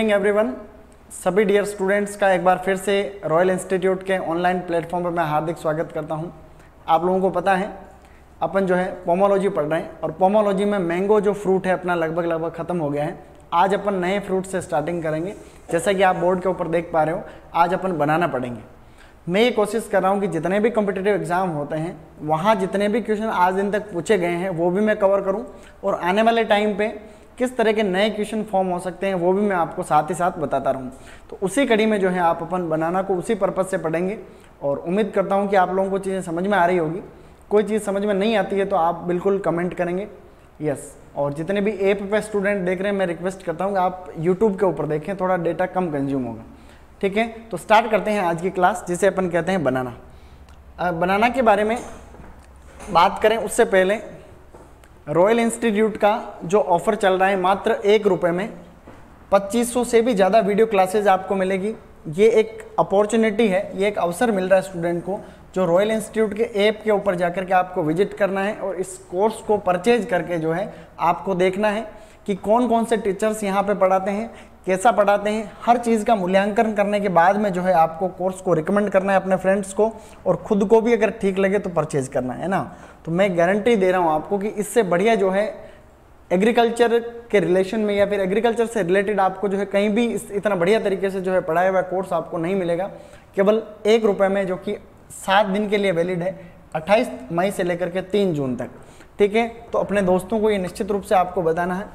Evening everyone. सभी dear students का एक बार फिर से रॉयल इंस्टीट्यूट के ऑनलाइन प्लेटफॉर्म पर मैं हार्दिक स्वागत करता हूं। आप लोगों को पता है अपन जो है पोमोलॉजी पढ़ रहे हैं और पोमोलॉजी में मैंगो जो फ्रूट है अपना लगभग ख़त्म हो गया है। आज अपन नए फ्रूट से स्टार्टिंग करेंगे। जैसा कि आप बोर्ड के ऊपर देख पा रहे हो, आज अपन बनाना पढ़ेंगे। मैं ये कोशिश कर रहा हूँ कि जितने भी कॉम्पिटिटिव एग्जाम होते हैं वहाँ जितने भी क्वेश्चन आज दिन तक पूछे गए हैं वो भी मैं कवर करूँ, और आने वाले टाइम पे किस तरह के नए क्वेश्चन फॉर्म हो सकते हैं वो भी मैं आपको साथ ही साथ बताता रहूँ। तो उसी कड़ी में जो है आप अपन बनाना को उसी पर्पज़ से पढ़ेंगे, और उम्मीद करता हूँ कि आप लोगों को चीज़ें समझ में आ रही होगी। कोई चीज़ समझ में नहीं आती है तो आप बिल्कुल कमेंट करेंगे यस। और जितने भी ऐप पे स्टूडेंट देख रहे हैं मैं रिक्वेस्ट करता हूँ कि आप यूट्यूब के ऊपर देखें, थोड़ा डेटा कम कंज्यूम होगा। ठीक है, तो स्टार्ट करते हैं आज की क्लास, जिसे अपन कहते हैं बनाना। बनाना के बारे में बात करें उससे पहले रॉयल इंस्टीट्यूट का जो ऑफर चल रहा है मात्र ₹1 में 2500 से भी ज़्यादा वीडियो क्लासेज आपको मिलेगी। ये एक अपॉर्चुनिटी है, ये एक अवसर मिल रहा है स्टूडेंट को, जो रॉयल इंस्टीट्यूट के ऐप के ऊपर जाकर के आपको विजिट करना है और इस कोर्स को परचेज करके जो है आपको देखना है कि कौन कौन से टीचर्स यहाँ पे पढ़ाते हैं, कैसा पढ़ाते हैं। हर चीज़ का मूल्यांकन करने के बाद में जो है आपको कोर्स को रिकमेंड करना है अपने फ्रेंड्स को, और खुद को भी अगर ठीक लगे तो परचेज करना है ना। तो मैं गारंटी दे रहा हूँ आपको कि इससे बढ़िया जो है एग्रीकल्चर के रिलेशन में या फिर एग्रीकल्चर से रिलेटेड आपको जो है कहीं भी इतना बढ़िया तरीके से जो है पढ़ाया हुआ कोर्स आपको नहीं मिलेगा। केवल ₹1 में, जो कि 7 दिन के लिए वैलिड है, 28 मई से लेकर के 3 जून तक। ठीक है, तो अपने दोस्तों को ये निश्चित रूप से आपको बताना है।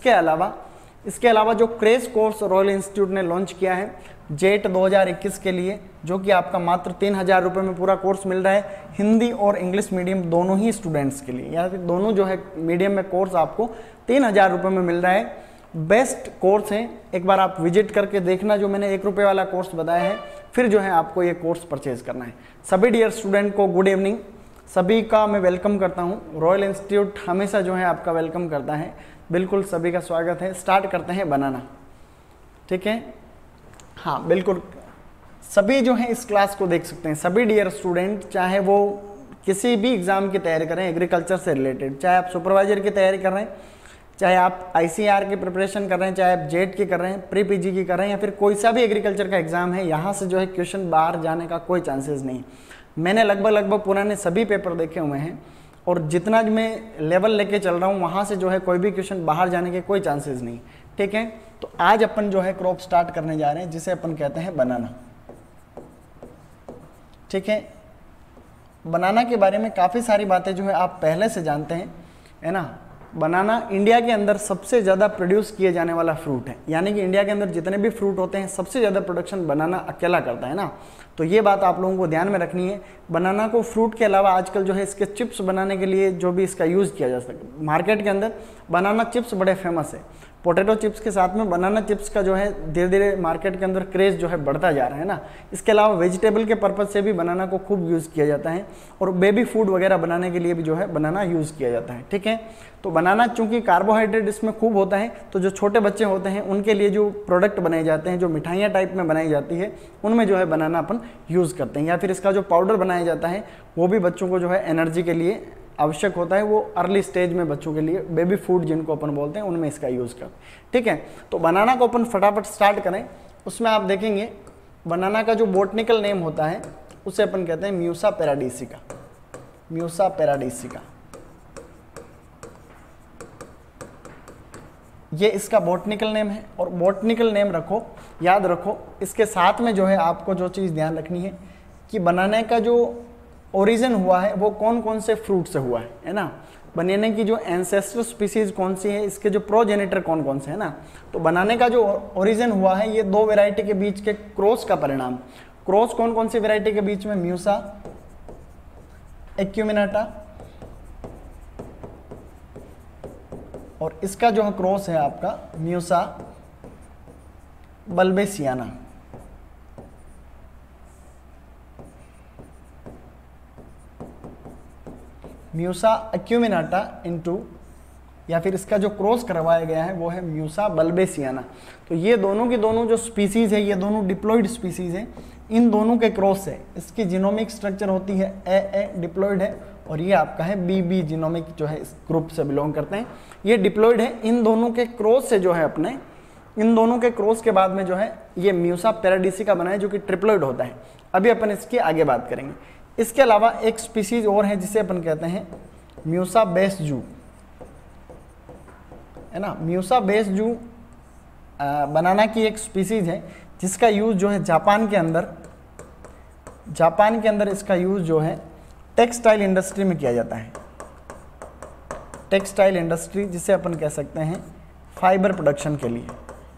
इसके अलावा जो क्रेश कोर्स रॉयल इंस्टीट्यूट ने लॉन्च किया है जेट 2021 के लिए, जो कि आपका मात्र ₹3000 में पूरा कोर्स मिल रहा है, हिंदी और इंग्लिश मीडियम दोनों ही स्टूडेंट्स के लिए, या फिर दोनों जो है मीडियम में कोर्स आपको ₹3000 में मिल रहा है। बेस्ट कोर्स है, एक बार आप विजिट करके देखना जो मैंने ₹1 वाला कोर्स बताया है, फिर जो है आपको ये कोर्स परचेज करना है। सभी डियर स्टूडेंट को गुड इवनिंग, सभी का मैं वेलकम करता हूँ। रॉयल इंस्टीट्यूट हमेशा जो है आपका वेलकम करता है, बिल्कुल सभी का स्वागत है। स्टार्ट करते हैं बनाना। ठीक है, हाँ बिल्कुल, सभी जो है इस क्लास को देख सकते हैं। सभी डियर स्टूडेंट, चाहे वो किसी भी एग्ज़ाम की तैयारी कर रहे हैं एग्रीकल्चर से रिलेटेड, चाहे आप सुपरवाइजर की तैयारी कर रहे हैं, चाहे आप ICR की प्रिपरेशन कर रहे हैं, चाहे आप जेट की कर रहे हैं, प्री PG की कर रहे हैं, या फिर कोई सा भी एग्रीकल्चर का एग्ज़ाम है, यहाँ से जो है क्वेश्चन बाहर जाने का कोई चांसेस नहीं। मैंने लगभग पुराने सभी पेपर देखे हुए हैं, और जितना मैं लेवल लेके चल रहा हूँ वहाँ से जो है कोई भी क्वेश्चन बाहर जाने के कोई चांसेस नहीं। ठीक है, तो आज अपन जो है क्रॉप स्टार्ट करने जा रहे हैं, जिसे अपन कहते हैं बनाना। ठीक है, बनाना के बारे में काफ़ी सारी बातें जो है आप पहले से जानते हैं, है ना। बनाना इंडिया के अंदर सबसे ज़्यादा प्रोड्यूस किए जाने वाला फ्रूट है, यानी कि इंडिया के अंदर जितने भी फ्रूट होते हैं सबसे ज़्यादा प्रोडक्शन बनाना अकेला करता है ना। तो ये बात आप लोगों को ध्यान में रखनी है। बनाना को फ्रूट के अलावा आजकल जो है इसके चिप्स बनाने के लिए जो भी इसका यूज़ किया जा सके, मार्केट के अंदर बनाना चिप्स बड़े फेमस है। पोटैटो चिप्स के साथ में बनाना चिप्स का जो है धीरे धीरे मार्केट के अंदर क्रेज़ जो है बढ़ता जा रहा है ना। इसके अलावा वेजिटेबल के पर्पज़ से भी बनाना को खूब यूज़ किया जाता है, और बेबी फूड वगैरह बनाने के लिए भी जो है बनाना यूज़ किया जाता है। ठीक है, तो बनाना चूंकि कार्बोहाइड्रेट इसमें खूब होता है, तो जो छोटे बच्चे होते हैं उनके लिए जो प्रोडक्ट बनाए जाते हैं, जो मिठाइयाँ टाइप में बनाई जाती है, उनमें जो है बनाना अपन यूज़ करते हैं। या फिर इसका जो पाउडर बनाया जाता है वो भी बच्चों को जो है एनर्जी के लिए आवश्यक होता है। वो अर्ली स्टेज में बच्चों के लिए बेबी फूड जिनको अपन बोलते हैं उनमें इसका यूज़ करते हैं। ठीक है, तो बनाना को अपन फटाफट स्टार्ट करें। उसमें आप देखेंगे बनाना का जो बॉटनिकल नेम होता है उसे अपन कहते हैं म्यूसा पैराडीसिका। म्यूसा पैराडीसिका ये इसका बॉटनिकल नेम है, और बॉटनिकल नेम रखो, याद रखो। इसके साथ में जो है आपको जो चीज़ ध्यान रखनी है कि बनाने का जो ओरिजिन हुआ है वो कौन कौन से फ्रूट से हुआ है ना। बनाने की जो एंसेस्टर स्पीसीज कौन सी है, इसके जो प्रोजेनिटर कौन कौन से है ना। तो बनाने का जो ओरिजिन हुआ है ये 2 वैरायटी के बीच के क्रॉस का परिणाम। क्रॉस कौन कौन सी वैरायटी के बीच में, म्यूसा एक्यूमिनाटा, और इसका जो क्रॉस है आपका Musa balbisiana. Musa acuminata into, या फिर इसका जो क्रॉस करवाया गया है वो है म्यूसा बल्बेसियाना। तो ये दोनों की दोनों जो स्पीसीज है, ये दोनों डिप्लॉइड स्पीसीज हैं। इन दोनों के क्रॉस से इसकी जीनोमिक स्ट्रक्चर होती है ए डिप्लॉइड है, और ये आपका है बी जीनोमिक जो है इस ग्रुप से बिलोंग करते हैं, ये डिप्लॉइड है। इन दोनों के क्रॉस से जो है अपने इन दोनों के क्रॉस के बाद में जो है ये म्यूसा पैराडीसिका बना है जो कि ट्रिप्लोइड होता है। अभी अपन इसकी आगे बात करेंगे। इसके अलावा एक स्पीसीज और है जिसे अपन कहते हैं म्यूसा बेसजू, है ना। म्यूसा बेसजू बनाना की एक स्पीसीज है जिसका यूज जो है जापान के अंदर इसका यूज जो है टेक्सटाइल इंडस्ट्री में किया जाता है। टेक्सटाइल इंडस्ट्री जिसे अपन कह सकते हैं फाइबर प्रोडक्शन के लिए,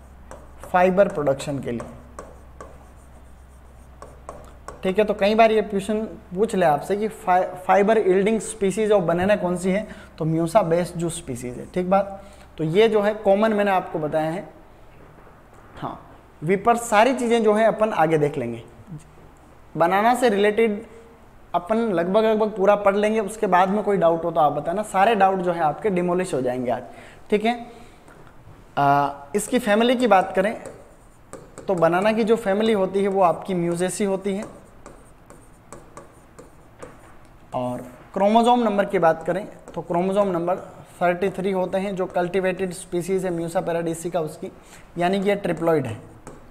ठीक है। तो कई बार ये क्वेश्चन पूछ ले आपसे कि fibre yielding species of banana कौन सी है, तो म्यूसा बेसजू स्पीसीज है, ठीक बात। तो ये जो है कॉमन मैंने आपको बताया है। हाँ, विपर सारी चीज़ें जो है अपन आगे देख लेंगे। बनाना से रिलेटेड अपन लगभग पूरा पढ़ लेंगे, उसके बाद में कोई डाउट हो तो आप बताना। सारे डाउट जो है आपके डिमोलिश हो जाएंगे आज, ठीक है। इसकी फैमिली की बात करें तो बनाना की जो फैमिली होती है वो आपकी म्यूजेसी होती है। और क्रोमोसोम नंबर की बात करें तो क्रोमोसोम नंबर 33 होते हैं। जो कल्टिवेटेड स्पीसीज है म्यूसा पैराडीसिका उसकी, यानी कि ये ट्रिप्लॉइड है,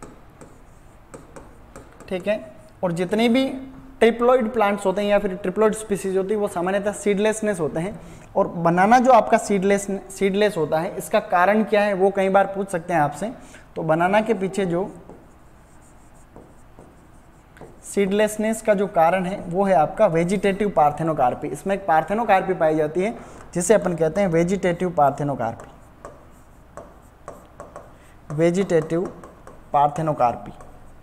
ठीक है। और जितनी भी ट्रिप्लॉइड प्लांट्स होते हैं या फिर ट्रिप्लॉइड स्पीसीज होती है वो सामान्यतः सीडलेसनेस होते हैं। और बनाना जो आपका सीडलेस होता है, इसका कारण क्या है वो कई बार पूछ सकते हैं आपसे। तो बनाना के पीछे जो सीडलेसनेस का जो कारण है वो है आपका वेजिटेटिव पार्थेनोकार्पी। इसमें एक पार्थेनोकार्पी पाई जाती है जिसे अपन कहते हैं वेजिटेटिव पार्थेनोकार्पी, वेजिटेटिव पार्थेनोकार्पी।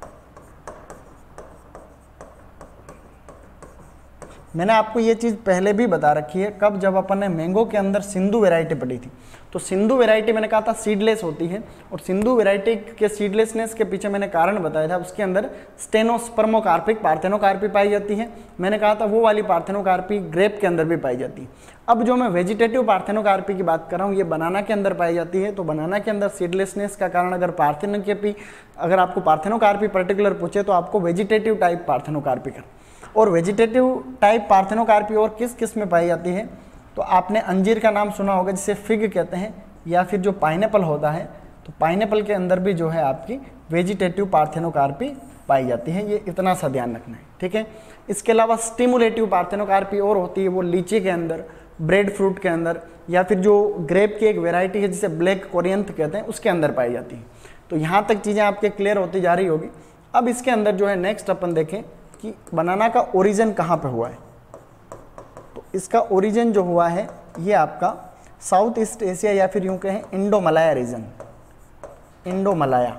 मैंने आपको ये चीज़ पहले भी बता रखी है, कब, जब अपन ने मैंगो के अंदर सिंधु वैरायटी पढ़ी थी। तो सिंधु वैरायटी मैंने कहा था सीडलेस होती है, और सिंधु वैरायटी के सीडलेसनेस के पीछे मैंने कारण बताया था। उसके अंदर स्टेनोस्पर्मोकार्पिक पार्थेनोकार्पी पाई जाती है। मैंने कहा था वो वाली पार्थेनोकार्पी ग्रेप के अंदर भी पाई जाती है। अब जो मैं वेजिटेटिव पार्थेनोकार्पी की बात कर रहा हूँ, ये बनाना के अंदर पाई जाती है। तो बनाना के अंदर सीडलेसनेस का कारण अगर आपको पार्थेनोकार्पी पर्टिकुलर पूछे तो आपको वेजिटेटिव टाइप पार्थेनोकार्पी कर। और वेजिटेटिव टाइप पार्थेनोकार्पी और किस किस में पाई जाती है, तो आपने अंजीर का नाम सुना होगा जिसे फिग कहते हैं, या फिर जो पाइनएप्पल होता है, तो पाइनएप्पल के अंदर भी जो है आपकी वेजिटेटिव पार्थेनोकार्पी पाई जाती है। ये इतना सा ध्यान रखना है, ठीक है। इसके अलावा स्टिमुलेटिव पार्थेनोकार्पी और होती है, वो लीची के अंदर, ब्रेड फ्रूट के अंदर, या फिर जो ग्रेप की एक वेराइटी है जिसे ब्लैक कोरियंथ कहते हैं उसके अंदर पाई जाती है। तो यहाँ तक चीज़ें आपके क्लियर होती जा रही होगी। अब इसके अंदर जो है नेक्स्ट अपन देखें कि बनाना का ओरिजिन कहाँ पे हुआ है। तो इसका ओरिजिन जो हुआ है ये आपका साउथ ईस्ट एशिया या फिर यूं कहें Indo Malaya region, Indo Malaya,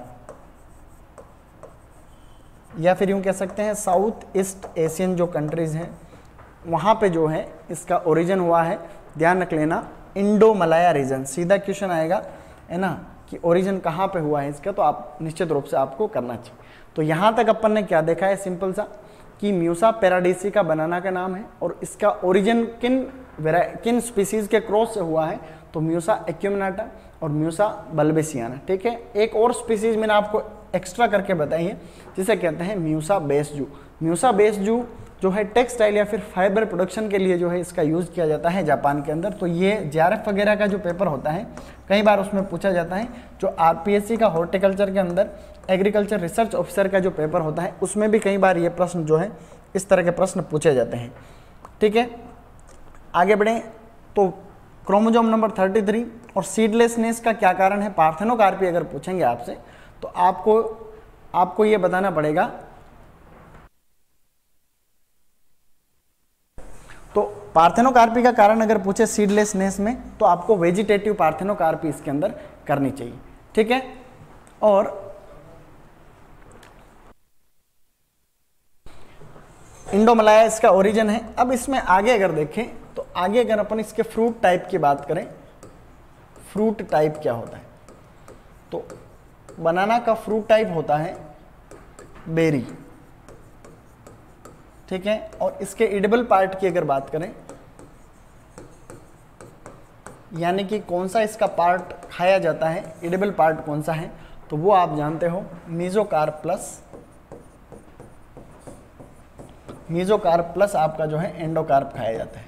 या फिर यूं कह सकते हैं साउथ ईस्ट एशियन जो कंट्रीज हैं वहाँ पे जो है इसका ओरिजिन हुआ है। ध्यान रख लेना, इंडो मलाया रीजन। सीधा क्वेश्चन आएगा है ना कि ओरिजिन कहाँ पे हुआ है इसका, तो आप निश्चित रूप से आपको करना चाहिए। तो यहाँ तक अपन ने क्या देखा है, सिंपल सा कि म्यूसा पैराडीसिका बनाना का नाम है और इसका ओरिजिन किन स्पीसीज के क्रॉस से हुआ है, तो म्यूसा एक्यूमिनाटा और म्यूसा बल्बेसियाना, ठीक है। एक और स्पीसीज मैंने आपको एक्स्ट्रा करके बताई है जिसे कहते हैं म्यूसा बेसजू। म्यूसा बेसजू जो है टेक्सटाइल या फिर फाइबर प्रोडक्शन के लिए जो है इसका यूज़ किया जाता है जापान के अंदर। तो ये जेआरएफ वगैरह का जो पेपर होता है कई बार उसमें पूछा जाता है। जो आरपीएससी का हॉर्टिकल्चर के अंदर एग्रीकल्चर रिसर्च ऑफिसर का जो पेपर होता है उसमें भी कई बार ये प्रश्न जो है इस तरह के प्रश्न पूछे जाते हैं, ठीक है। आगे बढ़ें तो क्रोमोसोम नंबर 33 और सीडलेसनेस का क्या कारण है, पार्थेनोकार्पी अगर पूछेंगे आपसे तो आपको ये बताना पड़ेगा। तो पार्थेनोकार्पी का कारण अगर पूछे सीडलेसनेस में तो आपको वेजिटेटिव पार्थेनोकार्पी इसके अंदर करनी चाहिए, ठीक है। और इंडो मलाया इसका ओरिजिन है। अब इसमें आगे अगर देखें तो आगे अगर अपन इसके फ्रूट टाइप की बात करें, फ्रूट टाइप क्या होता है, तो बनाना का फ्रूट टाइप होता है बेरी, ठीक है। और इसके एडिबल पार्ट की अगर बात करें, यानी कि कौन सा इसका पार्ट खाया जाता है, एडिबल पार्ट कौन सा है, तो वो आप जानते हो मीजोकार्प प्लस आपका जो है एंडोकार्प खाया जाता है,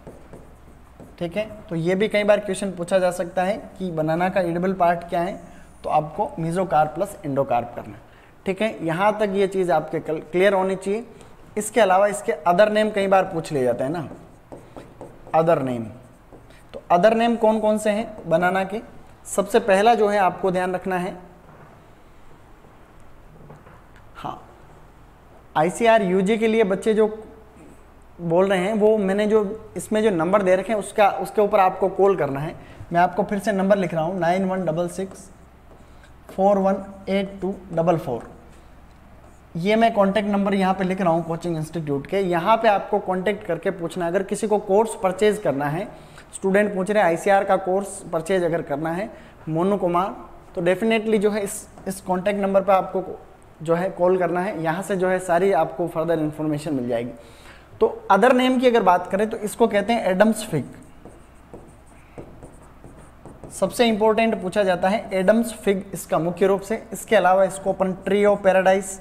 ठीक है। तो ये भी कई बार क्वेश्चन पूछा जा सकता है कि बनाना का एडिबल पार्ट क्या है, तो आपको मीजोकार्प प्लस एंडोकार्प करना है। ठीक है, यहाँ तक ये चीज़ आपके क्लियर होनी चाहिए। इसके अलावा इसके अदर नेम कई बार पूछ लिए जाते हैं ना, अदर नेम। तो अदर नेम कौन कौन से हैं बनाना के? सबसे पहला जो है आपको ध्यान रखना है, हाँ, ICAR UG के लिए बच्चे जो बोल रहे हैं वो मैंने जो इसमें जो नंबर दे रखे हैं उसके ऊपर आपको कॉल करना है। मैं आपको फिर से नंबर लिख रहा हूँ 9166418244। ये मैं कॉन्टैक्ट नंबर यहाँ पे लिख रहा हूँ कोचिंग इंस्टीट्यूट के। यहाँ पे आपको कॉन्टैक्ट करके पूछना है अगर किसी को कोर्स परचेज करना है। स्टूडेंट पूछ रहे हैं ICAR का कोर्स परचेज अगर करना है मोनू कुमार, तो डेफिनेटली जो है इस कॉन्टैक्ट नंबर पर आपको जो है कॉल करना है। यहाँ से जो है सारी आपको फर्दर इन्फॉर्मेशन मिल जाएगी। तो अदर नेम की अगर बात करें तो इसको कहते हैं एडम्स फिग। सबसे इंपॉर्टेंट पूछा जाता है एडम्स फिग इसका मुख्य रूप से। इसके अलावा इसको अपन ट्री ऑफ पैराडाइज,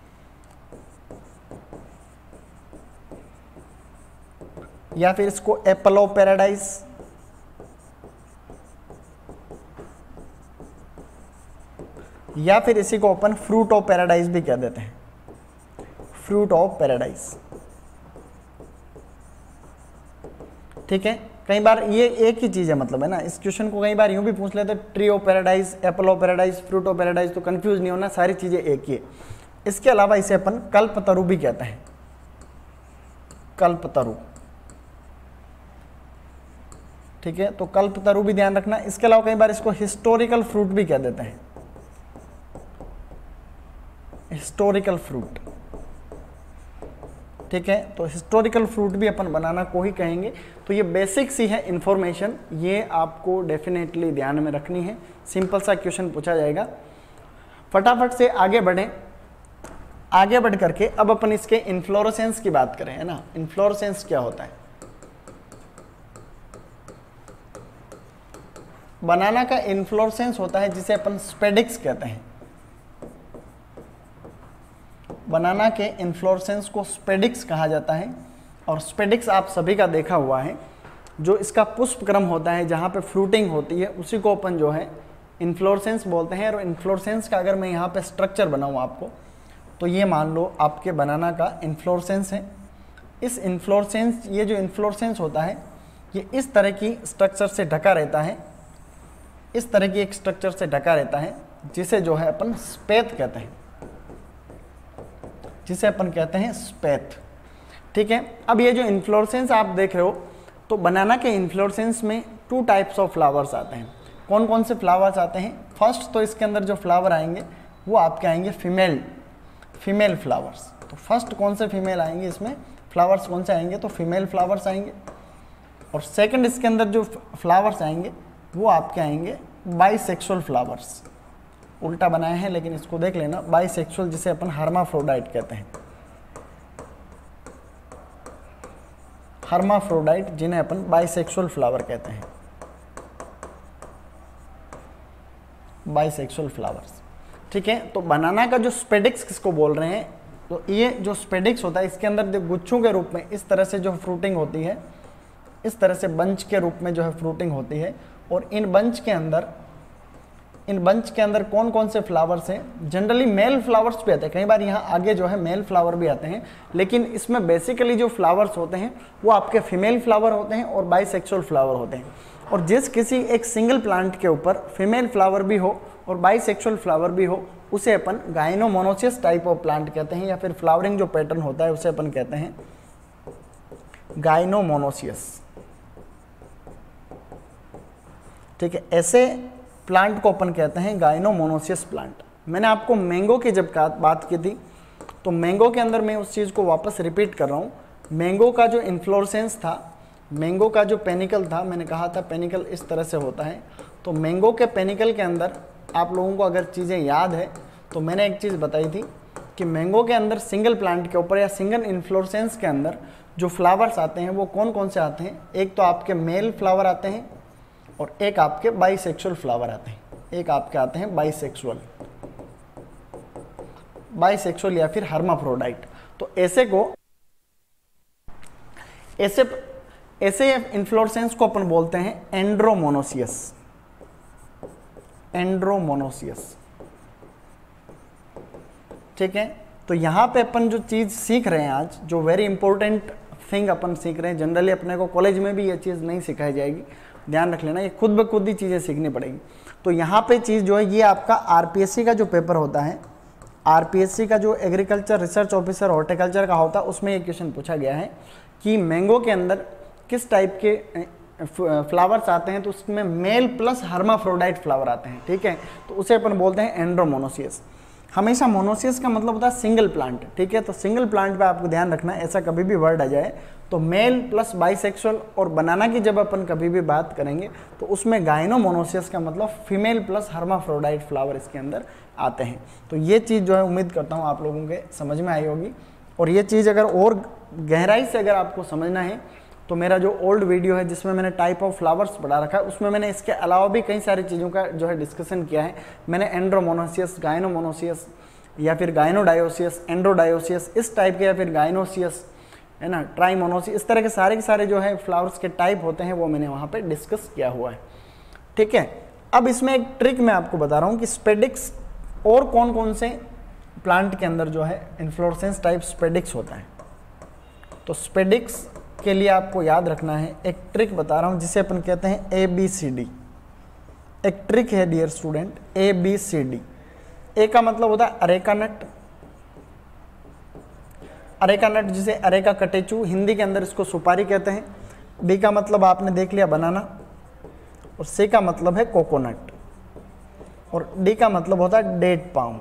या फिर इसको एप्पल ऑफ पैराडाइज, या फिर इसी को अपन फ्रूट ऑफ पैराडाइज भी कह देते हैं, फ्रूट ऑफ पैराडाइज। ठीक है, कई बार ये एक ही चीज़ है, मतलब है ना। इस क्वेश्चन को कई बार यूं भी पूछ लेते tree of paradise, apple of paradise, fruit of paradise, तो कंफ्यूज नहीं होना, सारी चीज़ें एक ही है। इसके अलावा इसे अपन कल्पतरु भी कहते हैं, कल्पतरु। ठीक है, तो कल्पतरु भी ध्यान रखना। इसके अलावा कई बार इसको हिस्टोरिकल फ्रूट भी कह देते हैं, हिस्टोरिकल फ्रूट। ठीक है, तो हिस्टोरिकल फ्रूट भी अपन बनाना को ही कहेंगे। तो ये बेसिक सी है इंफॉर्मेशन, ये आपको डेफिनेटली ध्यान में रखनी है। सिंपल सा क्वेश्चन पूछा जाएगा। फटाफट से आगे बढ़ें। आगे बढ़ करके अब अपन इसके इन्फ्लोरेसेंस की बात करें, है ना। इन्फ्लोरेसेंस क्या होता है? बनाना का इन्फ्लोरेसेंस होता है जिसे अपन स्पेडिक्स कहते हैं। बनाना के इन्फ्लोरेसेंस को स्पेडिक्स कहा जाता है। और स्पेडिक्स आप सभी का देखा हुआ है, जो इसका पुष्प क्रम होता है जहाँ पे फ्रूटिंग होती है उसी को अपन जो है इन्फ्लोरेसेंस बोलते हैं। और इन्फ्लोरेसेंस का अगर मैं यहाँ पे स्ट्रक्चर बनाऊँ आपको, तो ये मान लो आपके बनाना का इन्फ्लोरेसेंस है। इस इन्फ्लोरेसेंस, ये जो इन्फ्लोरेसेंस होता है ये इस तरह की स्ट्रक्चर से ढका रहता है, इस तरह की एक स्ट्रक्चर से ढका रहता है जिसे जो है अपन स्पेथ कहते हैं, जिसे अपन कहते हैं स्पेथ। ठीक है, अब ये जो इन्फ्लोरेसेंस आप देख रहे हो, तो बनाना के इन्फ्लोरेसेंस में 2 टाइप्स ऑफ फ्लावर्स आते हैं। कौन कौन से फ्लावर्स आते हैं? फर्स्ट तो इसके अंदर जो फ्लावर आएंगे वो आपके आएंगे फीमेल फ्लावर्स। तो फर्स्ट कौन से फीमेल आएंगे इसमें, फ्लावर्स कौन से आएंगे? तो फीमेल फ्लावर्स आएंगे। और सेकंड इसके अंदर जो फ्लावर्स आएंगे वो आपके आएंगे बाइसेक्सुअल फ्लावर्स। उल्टा बनाए हैं लेकिन इसको देख लेना, बाइसेक्सुअल, जिसे अपन हर्माफ्रोडाइट कहते हैं। हर्माफ्रोडाइट, जिन्हें अपन बाइसेक्सुअल फ्लावर कहते हैं, बाइसेक्सुअल फ्लावर्स। ठीक है, तो बनाना का जो स्पेडिक्स किसको बोल रहे हैं, तो ये जो स्पेडिक्स होता है इसके अंदर गुच्छों के रूप में इस तरह से जो फ्रूटिंग होती है, इस तरह से बंच के रूप में जो है फ्रूटिंग होती है। और इन बंच के अंदर कौन कौन से फ्लावर्स हैं? जनरली मेल फ्लावर्स भी आते हैं, कई बार यहाँ आगे जो है मेल फ्लावर भी आते हैं, लेकिन इसमें बेसिकली जो फ्लावर्स होते हैं वो आपके फीमेल फ्लावर होते हैं और बाइसेक्सुअल फ्लावर होते हैं। और जिस किसी एक सिंगल प्लांट के ऊपर फीमेल फ्लावर भी हो और बाइसेक्सुअल फ्लावर भी हो, उसे अपन गाइनोमोनोसियस टाइप ऑफ प्लांट कहते हैं, या फिर फ्लावरिंग जो पैटर्न होता है उसे अपन कहते हैं गाइनोमोनोसियस। ठीक है, ऐसे प्लांट को अपन कहते हैं गाइनोमोनोसियस प्लांट। मैंने आपको मैंगो की जब बात की थी, तो मैंगो के अंदर मैं उस चीज़ को वापस रिपीट कर रहा हूँ। मैंगो का जो इन्फ्लोरेसेंस था, मैंगो का जो पेनिकल था, मैंने कहा था पेनिकल इस तरह से होता है। तो मैंगो के पेनिकल के अंदर आप लोगों को अगर चीज़ें याद है तो मैंने एक चीज़ बताई थी कि मैंगो के अंदर सिंगल प्लांट के ऊपर या सिंगल इन्फ्लोरेसेंस के अंदर जो फ्लावर्स आते हैं वो कौन कौन से आते हैं? एक तो आपके मेल फ्लावर आते हैं और एक आपके बाइसेक्सुअल फ्लावर आते हैं। एक आपके आते हैं बाइसेक्सुअल या फिर हर्माफ्रोडाइट। तो ऐसे इन्फ्लोरेसेंस को अपन बोलते हैं एंड्रोमोनोसियस। एंड्रोमोनोसियस। ठीक है, तो यहाँ पे अपन जो चीज़ सीख रहे हैं आज, जो वेरी इंपॉर्टेंट थिंग अपन सीख रहे हैं, जनरली अपने को कॉलेज में भी ये चीज़ नहीं सिखाई जाएगी, ध्यान रख लेना, ये खुद ब खुद ही चीज़ें सीखनी पड़ेगी। तो यहाँ पे चीज़ जो है, ये आपका आरपीएससी का जो पेपर होता है, आरपीएससी का जो एग्रीकल्चर रिसर्च ऑफिसर हॉर्टिकल्चर का होता है, उसमें ये क्वेश्चन पूछा गया है कि मैंगो के अंदर किस टाइप के फ्लावर्स आते हैं, तो उसमें मेल प्लस हर्माफ्रोडाइट फ्लावर आते हैं। ठीक है, तो उसे अपन बोलते हैं एंड्रोमोनोसियस। हमेशा मोनोसियस का मतलब होता है सिंगल प्लांट। ठीक है, तो सिंगल प्लांट पे आपको ध्यान रखना है, ऐसा कभी भी वर्ड आ जाए तो मेल प्लस बाइसेक्सुअल। और बनाना की जब अपन कभी भी बात करेंगे तो उसमें गाइनोमोनोसियस का मतलब फीमेल प्लस हर्माफ्रोडाइट फ्लावर इसके अंदर आते हैं। तो ये चीज़ जो है उम्मीद करता हूँ आप लोगों के समझ में आई होगी। और ये चीज़ अगर और गहराई से अगर आपको समझना है तो मेरा जो ओल्ड वीडियो है जिसमें मैंने टाइप ऑफ फ्लावर्स पढ़ा रखा है, उसमें मैंने इसके अलावा भी कई सारी चीज़ों का जो है डिस्कशन किया है। मैंने एंड्रोमोनोसियस, गाइनोमोनोसियस या फिर गाइनोडायोसियस, एंड्रोडायोसियस इस टाइप के, या फिर गाइनोसियस है ना, ट्राइमोनोसियस, इस तरह के सारे जो है फ्लावर्स के टाइप होते हैं वो मैंने वहाँ पे डिस्कस किया हुआ है। ठीक है, अब इसमें एक ट्रिक मैं आपको बता रहा हूँ कि स्पेडिक्स और कौन कौन से प्लांट के अंदर जो है इन्फ्लोरेसेंस टाइप स्पेडिक्स होता है। तो स्पेडिक्स के लिए आपको याद रखना है, एक ट्रिक बता रहा हूँ जिसे अपन कहते हैं ABCD। एक ट्रिक है डियर स्टूडेंट, ABCD। ए का मतलब होता है अरेका नट, अरेका नट जिसे अरेका कटेचू, हिंदी के अंदर इसको सुपारी कहते हैं। बी का मतलब आपने देख लिया बनाना, और सी का मतलब है कोकोनट, और डी का मतलब होता है डेट पाम।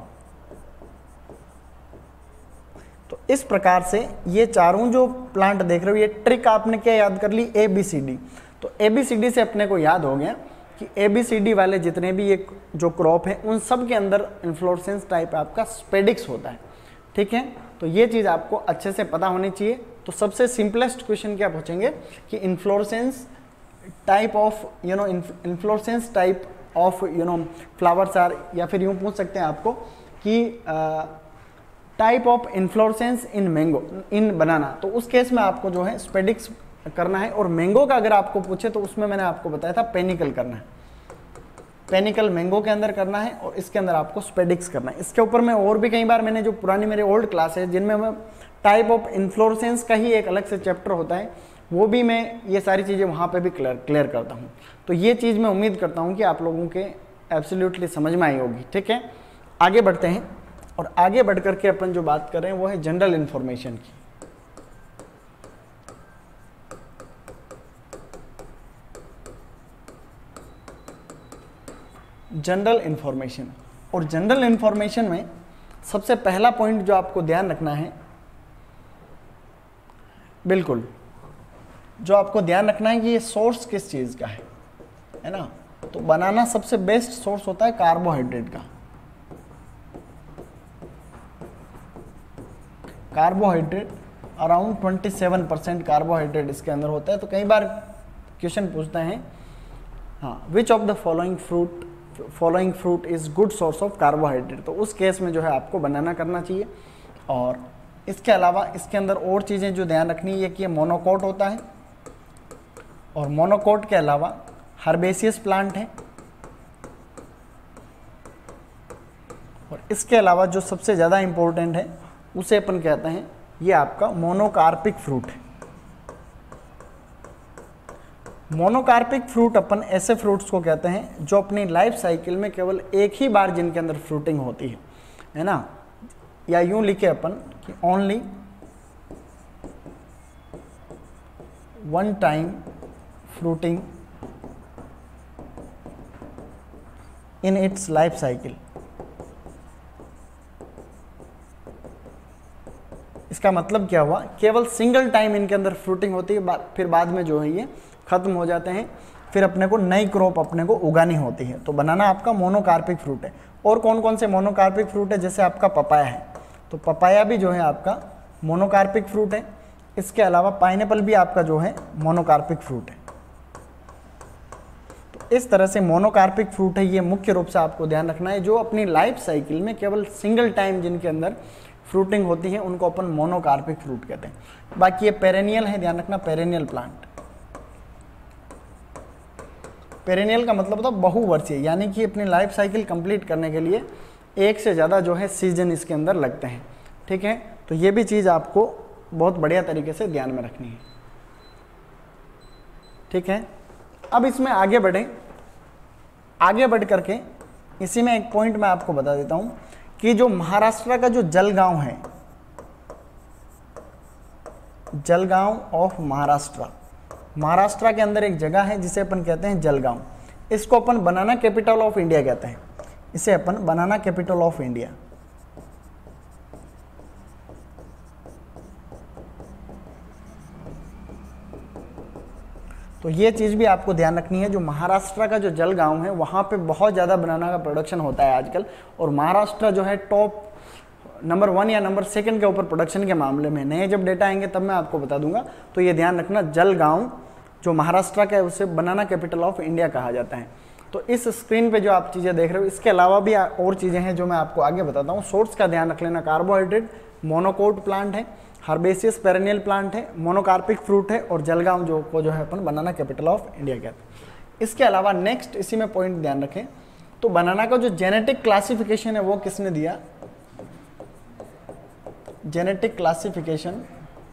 तो इस प्रकार से ये चारों जो प्लांट देख रहे हो, ये ट्रिक आपने क्या याद कर ली, ABCD। तो ABCD से अपने को याद हो गया कि ABCD वाले जितने भी ये जो क्रॉप है उन सब के अंदर इन्फ्लोरेसेंस टाइप आपका स्पेडिक्स होता है। ठीक है, तो ये चीज़ आपको अच्छे से पता होनी चाहिए। तो सबसे सिंपलेस्ट क्वेश्चन क्या पूछेंगे कि inflorescence type of inflorescence type of flowers are, या फिर यूँ पूछ सकते हैं आपको कि type of inflorescence in mango in banana. तो उस केस में आपको जो है स्पेडिक्स करना है। और मैंगो का अगर आपको पूछे तो उसमें मैंने आपको बताया था पेनिकल करना है, पेनिकल मैंगो के अंदर करना है, और इसके अंदर आपको स्पेडिक्स करना है। इसके ऊपर मैं और भी कई बार मैंने जो पुरानी मेरे ओल्ड क्लास है जिनमें मैं टाइप ऑफ इन्फ्लोरेसेंस का ही एक अलग से चैप्टर होता है, वो भी मैं ये सारी चीज़ें वहाँ पे भी क्लियर करता हूँ। तो ये चीज़ मैं उम्मीद करता हूँ कि आप लोगों के एब्सोल्युटली समझ में आई होगी। ठीक है, आगे बढ़ते हैं, और आगे बढ़ करके अपन जो बात कर रहे हैं वो है जनरल इन्फॉर्मेशन की। जनरल इन्फॉर्मेशन, और जनरल इन्फॉर्मेशन में सबसे पहला पॉइंट जो आपको ध्यान रखना है, बिल्कुल जो आपको ध्यान रखना है कि ये सोर्स किस चीज़ का है ना। तो बनाना सबसे बेस्ट सोर्स होता है कार्बोहाइड्रेट का। कार्बोहाइड्रेट अराउंड 27% कार्बोहाइड्रेट इसके अंदर होता है। तो कई बार क्वेश्चन पूछते हैं, हाँ, which of the following fruit is good source of carbohydrate. तो उस केस में जो है आपको बनाना करना चाहिए। और इसके अलावा इसके अंदर और चीज़ें जो ध्यान रखनी है कि ये मोनोकोट होता है, और मोनोकोट के अलावा हर्बेसियस प्लांट है, और इसके अलावा जो सबसे ज़्यादा इम्पोर्टेंट है उसे अपन कहते हैं ये आपका मोनोकार्पिक फ्रूट है। मोनोकार्पिक फ्रूट अपन ऐसे फ्रूट्स को कहते हैं जो अपनी लाइफ साइकिल में केवल एक ही बार जिनके अंदर फ्रूटिंग होती है ना, या यूं लिखे अपन कि only one time fruiting in its life cycle. इसका मतलब क्या हुआ, केवल सिंगल टाइम इनके अंदर फ्रूटिंग होती है, फिर बाद में जो है ये खत्म हो जाते हैं, फिर अपने को नई क्रॉप अपने को उगानी होती है। तो बनाना आपका मोनोकार्पिक फ्रूट है। और कौन कौन से मोनोकार्पिक फ्रूट है, जैसे आपका पपाया है, तो पपाया भी जो है आपका मोनोकार्पिक फ्रूट है। इसके अलावा पाइनएप्पल भी आपका जो है मोनोकार्पिक फ्रूट है। तो इस तरह से मोनोकार्पिक फ्रूट है, ये मुख्य रूप से आपको ध्यान रखना है। जो अपनी लाइफ साइकिल में केवल सिंगल टाइम जिनके अंदर फ्रूटिंग होती है उनको अपन मोनोकार्पिक फ्रूट कहते हैं। बाकी ये पेरेनियल है, ध्यान रखना, पेरेनियल प्लांट। पेरेनियल का मतलब होता है बहुवर्षीय, यानी कि अपनी लाइफ साइकिल कंप्लीट करने के लिए एक से ज़्यादा जो है सीजन इसके अंदर लगते हैं। ठीक है, तो ये भी चीज़ आपको बहुत बढ़िया तरीके से ध्यान में रखनी है। ठीक है, अब इसमें आगे बढ़ें। आगे बढ़ करके इसी में एक पॉइंट मैं आपको बता देता हूं कि जो महाराष्ट्र का जो जलगांव है, जलगांव ऑफ महाराष्ट्र, महाराष्ट्र के अंदर एक जगह है जिसे अपन कहते हैं जलगांव। इसको अपन बनाना कैपिटल ऑफ इंडिया कहते हैं, इसे अपन बनाना कैपिटल ऑफ इंडिया। तो ये चीज़ भी आपको ध्यान रखनी है, जो महाराष्ट्र का जो जलगांव है वहाँ पे बहुत ज़्यादा बनाना का प्रोडक्शन होता है आजकल, और महाराष्ट्र जो है टॉप नंबर 1 या नंबर 2 के ऊपर प्रोडक्शन के मामले में। नए जब डेटा आएंगे तब मैं आपको बता दूंगा। तो ये ध्यान रखना, जलगांव जो महाराष्ट्र का है उसे बनाना कैपिटल ऑफ इंडिया कहा जाता है। तो इस स्क्रीन पे जो आप चीज़ें देख रहे हो, इसके अलावा भी और चीज़ें हैं जो मैं आपको आगे बताता हूँ। सोर्स का ध्यान रख लेना, कार्बोहाइड्रेट, मोनोकोट प्लांट है, हर्बेसियस पेरेनियल प्लांट है, मोनोकार्पिक फ्रूट है, और जलगांव जो है अपन बनाना कैपिटल ऑफ इंडिया कहते हैं। इसके अलावा नेक्स्ट इसी में पॉइंट ध्यान रखें, तो बनाना का जो जेनेटिक क्लासिफिकेशन है वो किसने दिया? जेनेटिक क्लासिफिकेशन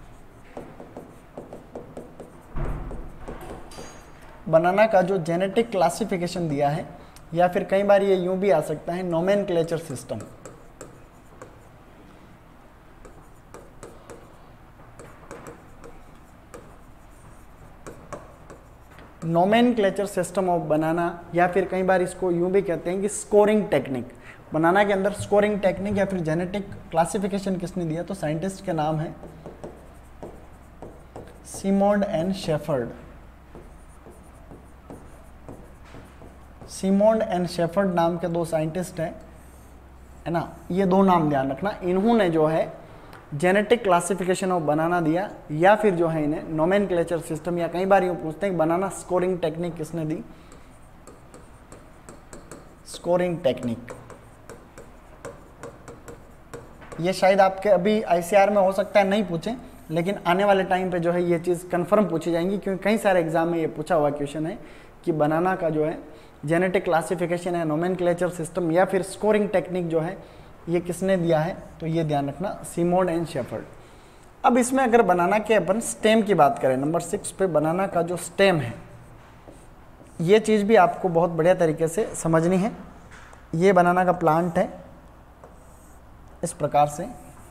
बनाना का जो जेनेटिक क्लासिफिकेशन दिया है, या फिर कई बार ये यूं भी आ सकता है nomenclature system. Nomenclature system of banana, या फिर कई बार इसको यूं भी कहते हैं कि स्कोरिंग टेक्निक। बनाना के अंदर स्कोरिंग टेक्निक या फिर जेनेटिक क्लासिफिकेशन किसने दिया? तो साइंटिस्ट के नाम है Simmonds and Shepherd. Simmonds and Shepherd नाम के 2 साइंटिस्ट हैं, है ना। ये 2 नाम ध्यान रखना, इन्होंने जो है जेनेटिक क्लासिफिकेशन ऑफ बनाना दिया, या फिर जो है इन्हें नोमेनक्लेचर सिस्टम, या कई बार यूँ पूछते हैं बनाना स्कोरिंग टेक्निक किसने दी? Scoring technique. ये शायद आपके अभी आईसीआर में हो सकता है नहीं पूछें, लेकिन आने वाले टाइम पे जो है ये चीज़ कंफर्म पूछी जाएंगी, क्योंकि कई सारे एग्जाम में ये पूछा हुआ क्वेश्चन है कि बनाना का जो है जेनेटिक क्लासिफिकेशन है, नोमेनक्लेचर सिस्टम या फिर स्कोरिंग टेक्निक जो है ये किसने दिया है? तो ये ध्यान रखना, सीमोंड एंड शेफर्ड। अब इसमें अगर बनाना के अपन स्टेम की बात करें, नंबर 6 पे बनाना का जो स्टेम है, ये चीज़ भी आपको बहुत बढ़िया तरीके से समझनी है। ये बनाना का प्लांट है इस प्रकार से,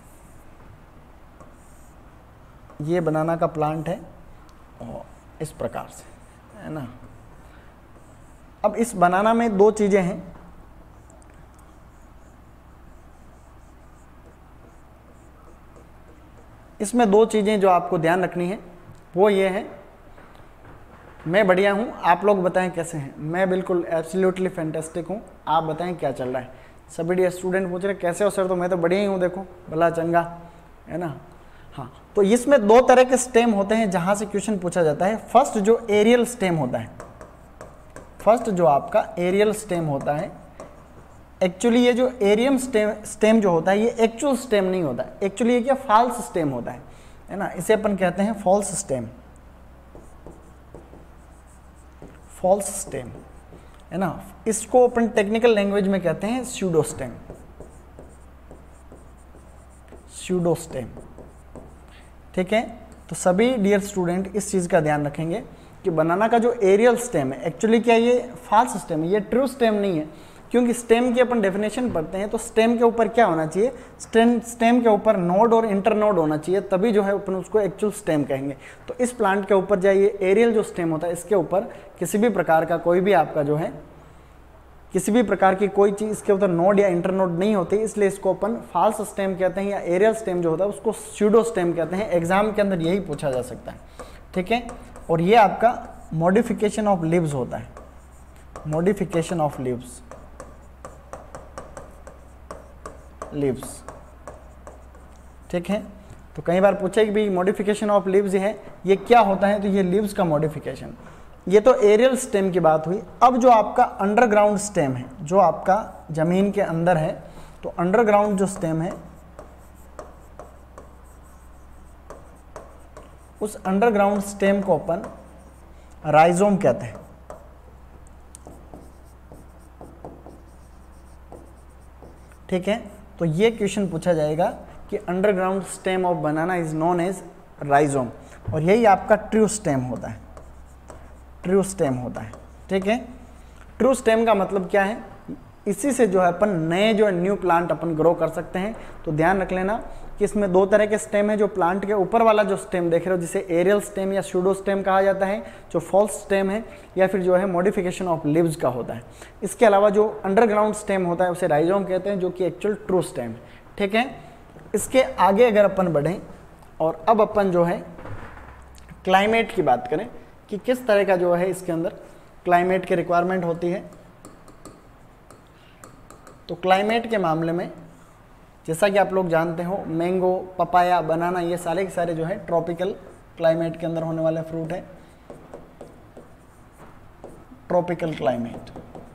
ये बनाना का प्लांट है और इस प्रकार से, है ना। अब इस बनाना में 2 चीज़ें हैं। इसमें 2 चीज़ें जो आपको ध्यान रखनी है वो ये है, मैं बढ़िया हूँ, आप लोग बताएं कैसे हैं। मैं बिल्कुल एब्सोल्युटली फैंटास्टिक हूँ, आप बताएं क्या चल रहा है। सभी डी स्टूडेंट पूछ रहे कैसे हो सर, तो मैं तो बढ़िया ही हूँ, देखो भला चंगा, है ना। हाँ, तो इसमें 2 तरह के स्टेम होते हैं जहाँ से क्वेश्चन पूछा जाता है। फर्स्ट जो एरियल स्टेम होता है, फर्स्ट जो आपका एरियल स्टेम होता है, एक्चुअली ये जो एरियम स्टेम जो होता है ये एक्चुअल स्टेम नहीं होता है, एक्चुअली ये क्या फॉल्स स्टेम होता है ना। इसे अपन कहते हैं फॉल्स स्टेम, फॉल्स स्टेम, है ना। इसको अपन टेक्निकल लैंग्वेज में कहते हैं स्यूडो स्टेम, स्यूडो स्टेम। ठीक है, तो सभी डियर स्टूडेंट इस चीज़ का ध्यान रखेंगे कि बनाना का जो एरियल स्टेम है एक्चुअली क्या ये फॉल्स स्टेम है, ये ट्रू स्टेम नहीं है। क्योंकि स्टेम की अपन डेफिनेशन पढ़ते हैं तो स्टेम के ऊपर क्या होना चाहिए, स्टेम के ऊपर नोड और इंटरनोड होना चाहिए, तभी जो है अपन उसको एक्चुअल स्टेम कहेंगे। तो इस प्लांट के ऊपर जाइए, एरियल जो स्टेम होता है इसके ऊपर किसी भी प्रकार का कोई भी आपका जो है किसी भी प्रकार की कोई चीज़ इसके ऊपर नोड या इंटरनोड नहीं होती, इसलिए इसको अपन फॉल्स स्टेम कहते हैं, या एरियल स्टेम जो होता है उसको स्यूडो स्टेम कहते हैं। एग्जाम के अंदर यही पूछा जा सकता है। ठीक है, और ये आपका मॉडिफिकेशन ऑफ लीव्स होता है, मॉडिफिकेशन ऑफ लीव्स, लीव्स। ठीक है, तो कई बार पूछे कि भाई मॉडिफिकेशन ऑफ लीव्स है ये क्या होता है, तो ये लीव्स का मॉडिफिकेशन। ये तो एरियल स्टेम की बात हुई। अब जो आपका अंडरग्राउंड स्टेम है, जो आपका जमीन के अंदर है, तो अंडरग्राउंड जो स्टेम है उस अंडरग्राउंड स्टेम को अपन राइजोम कहते हैं, ठीक है, तो ये क्वेश्चन पूछा जाएगा कि underground stem of banana is known as rhizome, और यही आपका ट्रू स्टेम होता है, ट्रू स्टेम होता है। ठीक है, ट्रू स्टेम का मतलब क्या है, इसी से जो है अपन नए जो न्यू प्लांट अपन ग्रो कर सकते हैं। तो ध्यान रख लेना कि इसमें दो तरह के स्टेम है, जो प्लांट के ऊपर वाला जो स्टेम देख रहे हो जिसे एरियल स्टेम या सूडो स्टेम कहा जाता है, जो फॉल्स स्टेम है, या फिर जो है मॉडिफिकेशन ऑफ लीव्स का होता है। इसके अलावा जो अंडरग्राउंड स्टेम होता है उसे राइजोम कहते हैं, जो कि एक्चुअल ट्रू स्टेम है। ठीक है, इसके आगे अगर अपन बढ़ें और अब अपन जो है क्लाइमेट की बात करें कि किस तरह का जो है इसके अंदर क्लाइमेट की रिक्वायरमेंट होती है, तो क्लाइमेट के मामले में जैसा कि आप लोग जानते हो मैंगो, पपाया, बनाना, ये सारे के सारे जो है ट्रॉपिकल क्लाइमेट के अंदर होने वाले फ्रूट है। Tropical climate,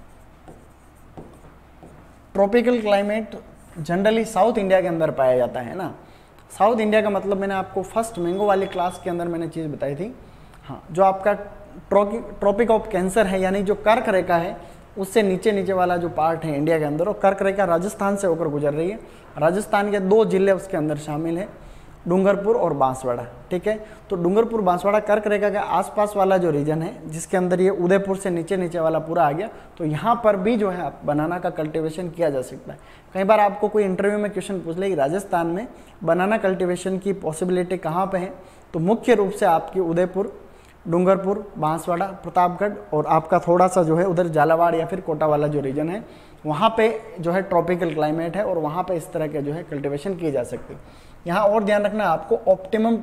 tropical climate generally south India के अंदर पाया जाता है ना। साउथ इंडिया का मतलब मैंने आपको फर्स्ट मैंगो वाली क्लास के अंदर मैंने चीज़ बताई थी। हाँ, जो आपका ट्रॉपिक ऑफ कैंसर है, यानी जो कर्क रेखा है उससे नीचे नीचे वाला जो पार्ट है इंडिया के अंदर, और कर्क रेखा राजस्थान से होकर गुजर रही है। राजस्थान के 2 जिले उसके अंदर शामिल है, डूंगरपुर और बांसवाड़ा। ठीक है, तो डूंगरपुर बांसवाड़ा कर्क रेखा के आसपास वाला जो रीजन है, जिसके अंदर ये उदयपुर से नीचे नीचे वाला पूरा आ गया, तो यहाँ पर भी जो है बनाना का कल्टीवेशन किया जा सकता है। कई बार आपको कोई इंटरव्यू में क्वेश्चन पूछ ले कि राजस्थान में बनाना कल्टीवेशन की पॉसिबिलिटी कहाँ पे है, तो मुख्य रूप से आपकी उदयपुर, डूंगरपुर, बांसवाड़ा, प्रतापगढ़ और आपका थोड़ा सा जो है उधर झालावाड़ या फिर कोटा वाला जो रीजन है, वहाँ पे जो है ट्रॉपिकल क्लाइमेट है और वहाँ पे इस तरह के जो है कल्टीवेशन की जा सकती है। यहाँ और ध्यान रखना आपको, ऑप्टिमम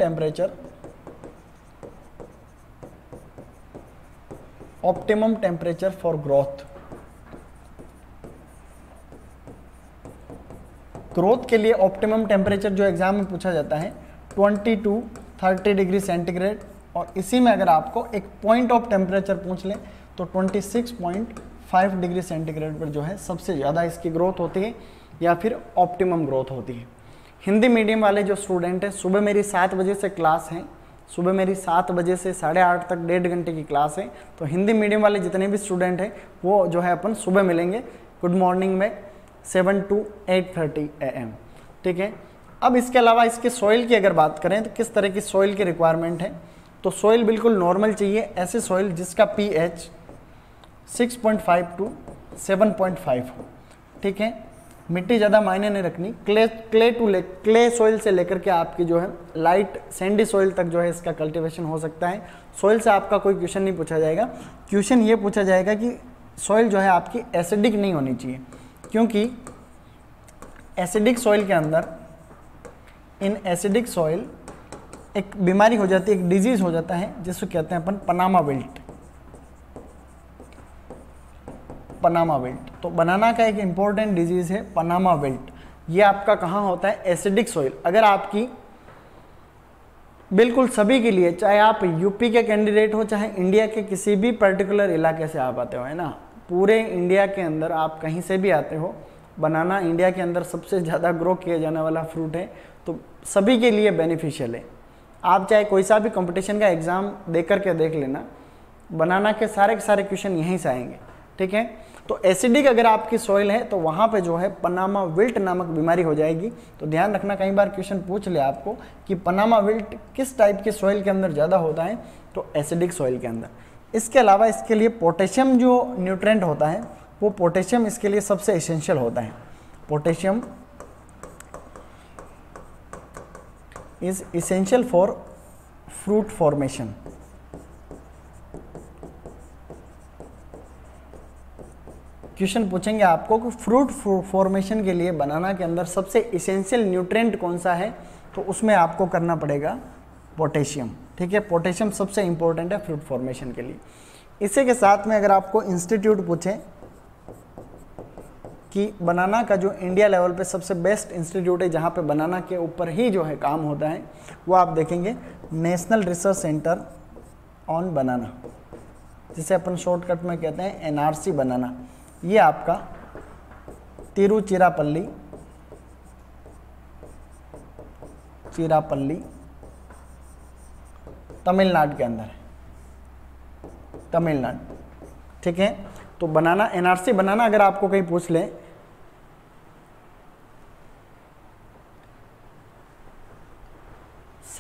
टेम्परेचर फॉर ग्रोथ के लिए ऑप्टिमम टेम्परेचर जो एग्जाम में पूछा जाता है 20 to 30 डिग्री सेंटीग्रेड, और इसी में अगर आपको एक पॉइंट ऑफ टेम्परेचर पूछ लें तो 26.5 डिग्री सेंटीग्रेड पर जो है सबसे ज़्यादा इसकी ग्रोथ होती है या फिर ऑप्टिमम ग्रोथ होती है। हिंदी मीडियम वाले जो स्टूडेंट हैं, सुबह मेरी 7 बजे से क्लास है, सुबह मेरी 7 बजे से 8:30 तक 1.5 घंटे की क्लास है। तो हिंदी मीडियम वाले जितने भी स्टूडेंट हैं वो जो है अपन सुबह मिलेंगे गुड मॉर्निंग में 7 to 8:30 AM। ठीक है, अब इसके अलावा इसके सॉइल की अगर बात करें तो किस तरह की सॉइल की रिक्वायरमेंट है, तो सॉइल बिल्कुल नॉर्मल चाहिए, ऐसे सॉइल जिसका pH 6.5 to 7.5 हो। ठीक है, मिट्टी ज़्यादा मायने नहीं रखनी, क्ले सॉइल से लेकर के आपकी जो है लाइट सैंडी सॉइल तक जो है इसका कल्टीवेशन हो सकता है। सॉइल से आपका कोई क्वेश्चन नहीं पूछा जाएगा, क्वेश्चन ये पूछा जाएगा कि सॉइल जो है आपकी एसिडिक नहीं होनी चाहिए, क्योंकि एसिडिक सॉइल के अंदर, इन एसिडिक सॉइल एक बीमारी हो जाती है, एक डिजीज हो जाता है जिसको कहते हैं अपन पनामा विल्ट। पनामा विल्ट, तो बनाना का एक इम्पोर्टेंट डिजीज है पनामा विल्ट। ये आपका कहाँ होता है, एसिडिक सॉइल। अगर आपकी बिल्कुल सभी के लिए, चाहे आप यूपी के कैंडिडेट हो, चाहे इंडिया के किसी भी पर्टिकुलर इलाके से आप आते हो, है ना, पूरे इंडिया के अंदर आप कहीं से भी आते हो, बनाना इंडिया के अंदर सबसे ज़्यादा ग्रो किया जाने वाला फ्रूट है, तो सभी के लिए बेनिफिशियल है। आप चाहे कोई सा भी कंपटीशन का एग्ज़ाम दे करके देख लेना, बनाना के सारे क्वेश्चन यहीं से आएंगे। ठीक है, तो एसिडिक अगर आपकी सॉइल है तो वहाँ पे जो है पनामा विल्ट नामक बीमारी हो जाएगी। तो ध्यान रखना, कई बार क्वेश्चन पूछ ले आपको कि पनामा विल्ट किस टाइप की सॉइल के अंदर ज़्यादा होता है, तो एसिडिक सॉइल के अंदर। इसके अलावा इसके लिए पोटेशियम जो न्यूट्रेंट होता है, वो पोटेशियम इसके लिए सबसे एसेंशियल होता है। Potassium is essential for fruit formation. Question पूछेंगे आपको कि फ्रूट फॉर्मेशन के लिए बनाना के अंदर सबसे इसेंशियल न्यूट्रिएंट कौन सा है, तो उसमें आपको करना पड़ेगा पोटेशियम। ठीक है, पोटेशियम सबसे इंपॉर्टेंट है फ्रूट फॉर्मेशन के लिए। इसी के साथ में अगर आपको इंस्टीट्यूट पूछे कि बनाना का जो इंडिया लेवल पे सबसे बेस्ट इंस्टीट्यूट है जहाँ पे बनाना के ऊपर ही जो है काम होता है, वो आप देखेंगे national research centre on banana, जिसे अपन शॉर्टकट में कहते हैं NRC बनाना। ये आपका तिरुचिरापल्ली तमिलनाडु के अंदर है, तमिलनाडु। ठीक है, तो बनाना NRC बनाना अगर आपको कहीं पूछ ले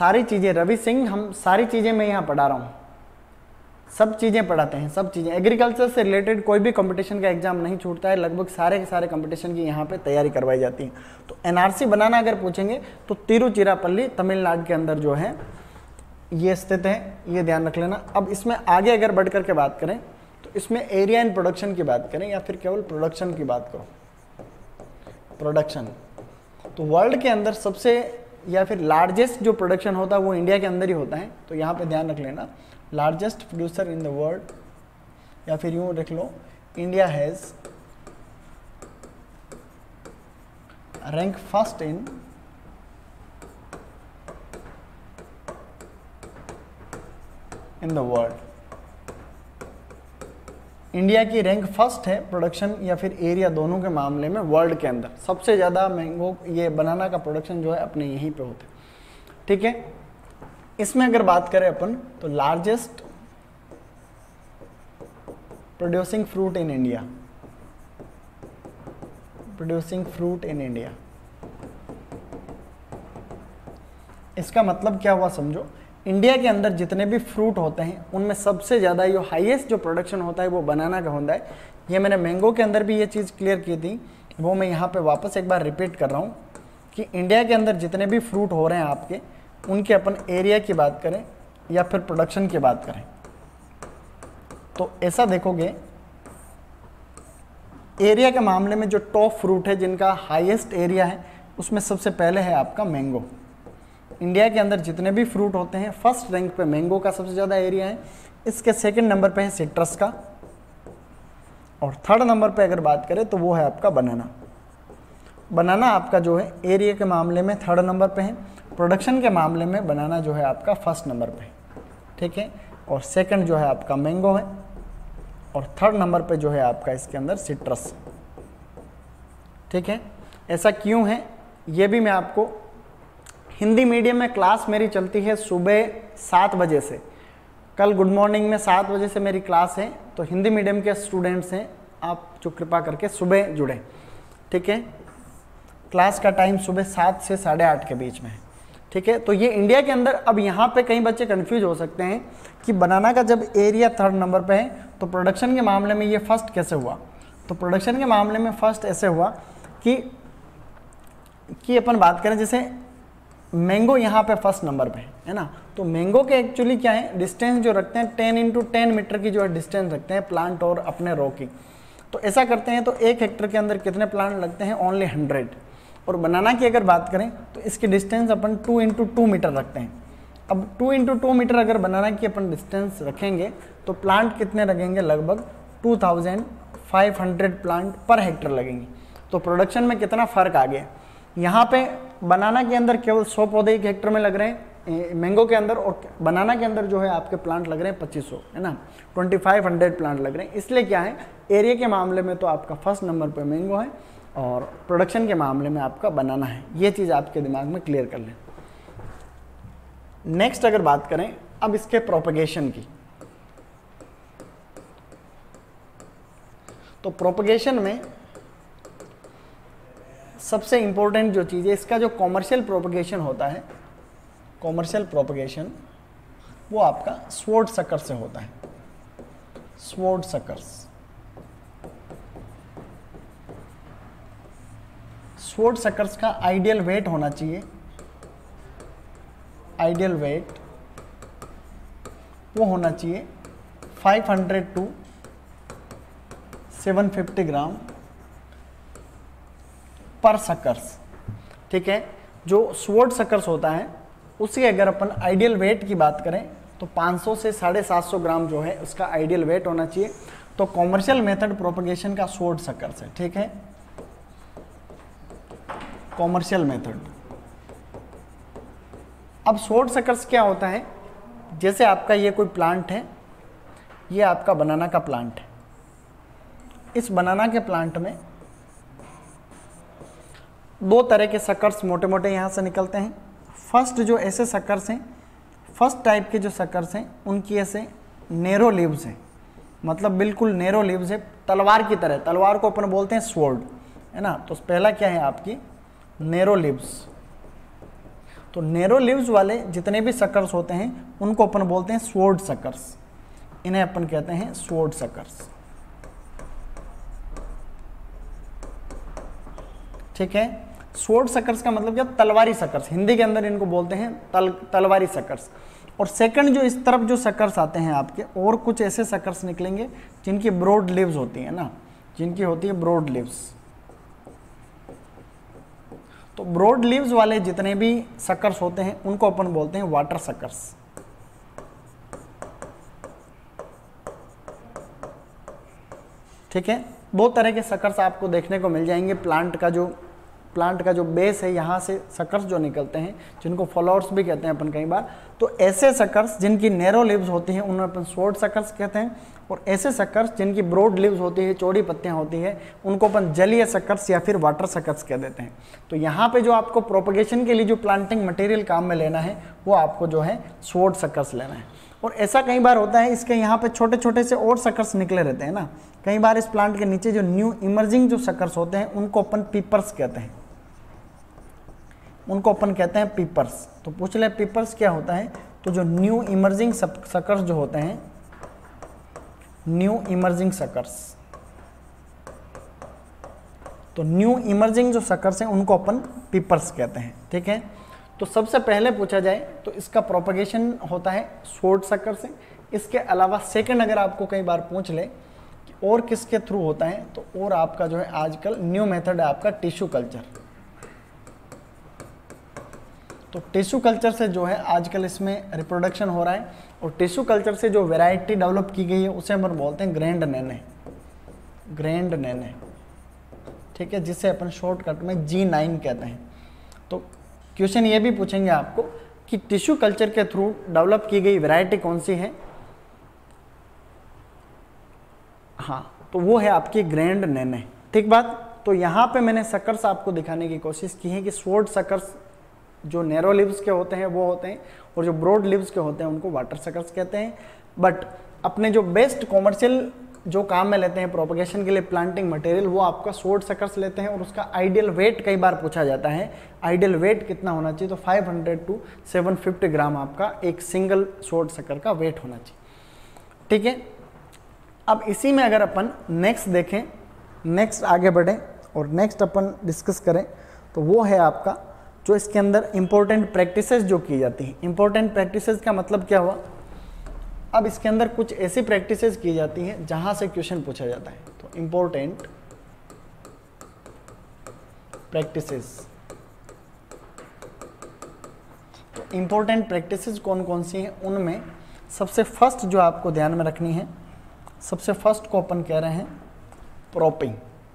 सारी चीज़ें, रवि सिंह, हम सारी चीज़ें मैं यहाँ पढ़ा रहा हूँ, सब चीज़ें पढ़ाते हैं, सब चीज़ें। एग्रीकल्चर से रिलेटेड कोई भी कंपटीशन का एग्जाम नहीं छूटता है, लगभग सारे के सारे कंपटीशन की यहाँ पे तैयारी करवाई जाती है। तो एनआरसी बनाना अगर पूछेंगे तो तिरुचिरापल्ली तमिलनाडु के अंदर जो है ये स्थित है, ये ध्यान रख लेना। अब इसमें आगे अगर बढ़ करके बात करें तो इसमें एरिया इन प्रोडक्शन की बात करें या फिर केवल प्रोडक्शन की बात करो, प्रोडक्शन, तो वर्ल्ड के अंदर सबसे या फिर लार्जेस्ट जो प्रोडक्शन होता है वो इंडिया के अंदर ही होता है। तो यहाँ पे ध्यान रख लेना, largest producer in the world, या फिर यूँ रख लो, India has rank first in the world. India की रैंक फर्स्ट है प्रोडक्शन या फिर एरिया दोनों के मामले में वर्ल्ड के अंदर। सबसे ज़्यादा मैंगो ये बनाना का प्रोडक्शन जो है अपने यहीं पे होता है, ठीक है। इसमें अगर बात करें अपन तो largest producing fruit in India, producing fruit in India, इसका मतलब क्या हुआ समझो, इंडिया के अंदर जितने भी फ्रूट होते हैं उनमें सबसे ज़्यादा जो हाईएस्ट जो प्रोडक्शन होता है वो बनाना का होता है। ये मैंने मैंगो के अंदर भी ये चीज़ क्लियर की थी, वो मैं यहाँ पे वापस एक बार रिपीट कर रहा हूँ कि इंडिया के अंदर जितने भी फ्रूट हो रहे हैं आपके, उनके अपन एरिया की बात करें या फिर प्रोडक्शन की बात करें तो ऐसा देखोगे, एरिया के मामले में जो टॉप फ्रूट है जिनका हाईएस्ट एरिया है उसमें सबसे पहले है आपका मैंगो। इंडिया के अंदर जितने भी फ्रूट होते हैं फर्स्ट रैंक पे मैंगो का सबसे ज़्यादा एरिया है, इसके सेकंड नंबर पे है सिट्रस का, और थर्ड नंबर पे अगर बात करें तो वो है आपका बनाना। बनाना आपका जो है एरिया के मामले में थर्ड नंबर पे है, प्रोडक्शन के मामले में बनाना जो है आपका फर्स्ट नंबर पे है, ठीक है, और सेकंड जो है आपका मैंगो है, और थर्ड नंबर पे जो है आपका इसके अंदर सिट्रस, ठीक है। ऐसा क्यों है ये भी मैं आपको, हिंदी मीडियम में क्लास मेरी चलती है सुबह 7 बजे से, कल गुड मॉर्निंग में 7 बजे से मेरी क्लास है, तो हिंदी मीडियम के स्टूडेंट्स हैं आप जो कृपा करके सुबह जुड़े, ठीक है। क्लास का टाइम सुबह 7 से 8:30 के बीच में है, ठीक है। तो ये इंडिया के अंदर, अब यहाँ पे कई बच्चे कंफ्यूज हो सकते हैं कि बनाना का जब एरिया थर्ड नंबर पे है तो प्रोडक्शन के मामले में ये फर्स्ट कैसे हुआ। तो प्रोडक्शन के मामले में फर्स्ट ऐसे हुआ कि अपन बात करें जैसे मैंगो यहाँ पे फर्स्ट नंबर पे है ना, तो मैंगो के एक्चुअली क्या है, डिस्टेंस जो रखते हैं 10 × 10 मीटर की जो है डिस्टेंस रखते हैं प्लांट और अपने रो की। तो ऐसा करते हैं तो 1 हेक्टर के अंदर कितने प्लांट लगते हैं, ओनली 100। और बनाना की अगर बात करें तो इसकी डिस्टेंस अपन 2 × 2 मीटर रखते हैं। अब 2 × 2 मीटर अगर बनाना की अपन डिस्टेंस रखेंगे तो प्लांट कितने लगेंगे, लगभग 2500 प्लांट पर हेक्टर लगेंगे। तो प्रोडक्शन में कितना फ़र्क आ गया, यहाँ पे बनाना के अंदर केवल 100 पौधे 1 हेक्टर में लग रहे हैं मैंगो के अंदर, और बनाना के अंदर जो है आपके प्लांट लग रहे हैं 2500, है ना, 2500 प्लांट लग रहे हैं। इसलिए क्या है, एरिया के मामले में तो आपका फर्स्ट नंबर पे मैंगो है और प्रोडक्शन के मामले में आपका बनाना है। ये चीज़ आपके दिमाग में क्लियर कर लें। नेक्स्ट अगर बात करें अब इसके प्रोपगेशन की, तो प्रोपगेशन में सबसे इंपॉर्टेंट जो चीज़ है, इसका जो कॉमर्शियल प्रोपगेशन होता है, कॉमर्शियल प्रोपगेशन वो आपका स्वॉर्ड सकर से होता है, स्वॉर्ड सकर्स। स्वॉर्ड सकर्स का आइडियल वेट होना चाहिए, आइडियल वेट वो होना चाहिए 500 to 750 ग्राम पर सकर्स, ठीक है। जो स्वॉर्ड सकर्स होता है उसकी अगर अपन आइडियल वेट की बात करें तो 500 से 750 ग्राम जो है उसका आइडियल वेट होना चाहिए। तो कॉमर्शियल मेथड प्रोपगेशन का स्वॉर्ड सकर्स है, ठीक है, कॉमर्शियल मेथड। अब स्वॉर्ड सकर्स क्या होता है, जैसे आपका ये कोई प्लांट है, ये आपका बनाना का प्लांट है, इस बनाना के प्लांट में 2 तरह के सकर्स मोटे मोटे यहाँ से निकलते हैं। फर्स्ट जो ऐसे सकर्स हैं, फर्स्ट टाइप के जो सकर्स हैं उनकी ऐसे नैरो लीव्स हैं, मतलब बिल्कुल नैरो लीव्स है, तलवार की तरह, तलवार को अपन बोलते हैं स्वॉर्ड, है ना। तो पहला क्या है आपकी नैरो लीव्स, तो नैरो लीव्स वाले जितने भी सकर्स होते हैं उनको अपन बोलते हैं स्वॉर्ड सकर्स, इन्हें अपन कहते हैं स्वॉर्ड सकर्स। ठीक है, स्वॉर्ड सकर्स का मतलब क्या, तलवारी सकर्स, हिंदी के अंदर इनको बोलते हैं तलवारी सकर्स। और सेकंड जो इस तरफ जो सकर्स आते हैं आपके, और कुछ ऐसे सकर्स निकलेंगे जिनकी ब्रॉड लीव्स होती है ना, जिनकी होती है ब्रॉड लीव्स। तो ब्रॉड लीव्स वाले जितने भी सकर्स होते हैं उनको अपन बोलते हैं वाटर सकर्स। ठीक है, बहुत तरह के सकर्स आपको देखने को मिल जाएंगे। प्लांट का जो बेस है, यहाँ से सकर्स जो निकलते हैं, जिनको फ्लावर्स भी कहते हैं अपन कई बार, तो ऐसे सकर्स जिनकी नैरो लीव्स होती हैं उन्हें अपन स्वॉर्ड सकर्स कहते हैं। और ऐसे सकर्स जिनकी ब्रॉड लीव्स होती है, चौड़ी पत्तियां होती है, उनको अपन जलीय सकर्स या फिर वाटर सकर्स कह देते हैं। तो यहाँ पे जो आपको प्रोपगेशन के लिए जो प्लांटिंग मटेरियल काम में लेना है वो आपको जो है स्वॉर्ड सकर्स लेना है। और ऐसा कई बार होता है, इसके यहाँ पे छोटे छोटे से और सकर्स निकले रहते हैं ना, कई बार इस प्लांट के नीचे जो न्यू इमर्जिंग जो सकर्स होते हैं उनको अपन पीपर्स कहते हैं, उनको अपन कहते हैं पीपर्स। तो पूछ ले पीपर्स क्या होता है, तो जो न्यू इमर्जिंग सकर्स जो होते हैं, न्यू इमर्जिंग सकर्स, तो न्यू इमर्जिंग जो सकर्स हैं उनको अपन पीपर्स कहते हैं। ठीक है, तो सबसे पहले पूछा जाए तो इसका प्रोपगेशन होता है स्वॉर्ड सकर्स से। इसके अलावा सेकंड अगर आपको कई बार पूछ ले कि और किसके थ्रू होता है, तो और आपका जो है आजकल न्यू मेथड है आपका टिश्यू कल्चर। तो टिश्यू कल्चर से जो है आजकल इसमें रिप्रोडक्शन हो रहा है, और टिश्यू कल्चर से जो वैरायटी डेवलप की गई है उसे हम बोलते हैं ग्रैंड नेने, ग्रैंड नेने। ठीक है, जिसे अपन शॉर्टकट में G9 कहते हैं। तो क्वेश्चन ये भी पूछेंगे आपको कि टिश्यू कल्चर के थ्रू डेवलप की गई वैरायटी कौन सी है, हाँ, तो वो है आपकी ग्रैंड नेने। ठीक बात। तो यहाँ पे मैंने सकर्स आपको दिखाने की कोशिश की है कि स्वॉर्ड सकर्स जो नैरो लिव्स के होते हैं वो होते हैं, और जो ब्रॉड लिव्स के होते हैं उनको वाटर सकर्स कहते हैं। बट अपने जो बेस्ट कॉमर्शियल जो काम में लेते हैं प्रोपगेशन के लिए प्लांटिंग मटेरियल, वो आपका स्वॉर्ड सकर्स लेते हैं। और उसका आइडियल वेट कई बार पूछा जाता है, आइडियल वेट कितना होना चाहिए, तो 500 to 750 ग्राम आपका एक सिंगल स्वॉर्ड सकर का वेट होना चाहिए। ठीक है, अब इसी में अगर अपन नेक्स्ट देखें, नेक्स्ट आगे बढ़ें और नेक्स्ट अपन डिस्कस करें, तो वो है आपका जो इसके अंदर इंपॉर्टेंट प्रैक्टिसेस जो की जाती हैं। इंपॉर्टेंट प्रैक्टिसेस का मतलब क्या हुआ, अब इसके अंदर कुछ ऐसी प्रैक्टिसेस की जाती हैं जहां से क्वेश्चन पूछा जाता है। तो इंपॉर्टेंट प्रैक्टिसेस, तो इंपॉर्टेंट प्रैक्टिसेस कौन कौन सी हैं, उनमें सबसे फर्स्ट जो आपको ध्यान में रखनी है, सबसे फर्स्ट को अपन कह रहे हैं प्रॉपिंग।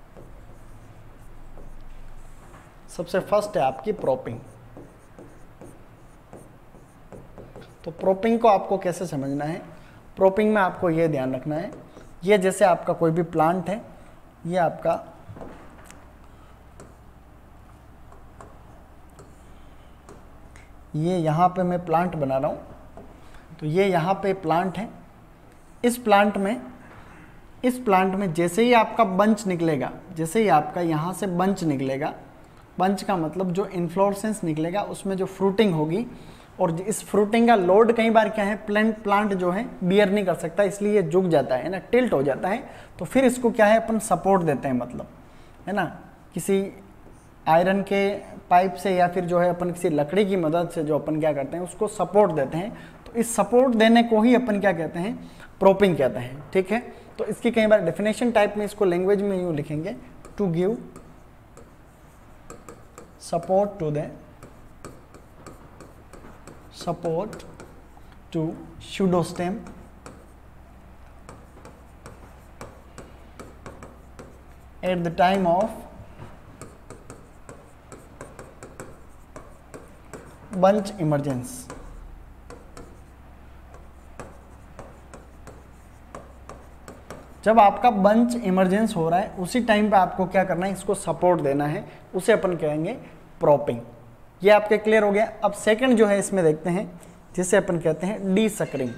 सबसे फर्स्ट है आपकी प्रॉपिंग। तो प्रॉपिंग को आपको कैसे समझना है, प्रॉपिंग में आपको ये ध्यान रखना है, ये जैसे आपका कोई भी प्लांट है, ये आपका ये यहाँ पे मैं प्लांट बना रहा हूँ, तो ये यहाँ पे प्लांट है। इस प्लांट में जैसे ही आपका बंच निकलेगा, जैसे ही आपका यहाँ से बंच निकलेगा, बंच का मतलब जो इन्फ्लोरेसेंस निकलेगा उसमें जो फ्रूटिंग होगी, और इस फ्रूटिंग का लोड कई बार क्या है, प्लांट जो है बियर नहीं कर सकता, इसलिए ये झुक जाता है ना, टिल्ट हो जाता है। तो फिर इसको क्या है, अपन सपोर्ट देते हैं, मतलब है ना, किसी आयरन के पाइप से या फिर जो है अपन किसी लकड़ी की मदद से जो अपन क्या करते हैं उसको सपोर्ट देते हैं। तो इस सपोर्ट देने को ही अपन क्या कहते हैं, प्रोपिंग कहते हैं। ठीक है, तो इसकी कई बार डेफिनेशन टाइप में इसको लैंग्वेज में यूँ लिखेंगे, to give support to pseudostem at the time of bunch emergence। जब आपका बंच इमरजेंस हो रहा है उसी टाइम पे आपको क्या करना है, इसको सपोर्ट देना है, उसे अपन कहेंगे प्रॉपिंग। ये आपके क्लियर हो गया। अब सेकंड जो है इसमें देखते हैं, जिसे अपन कहते हैं डी सकरिंग।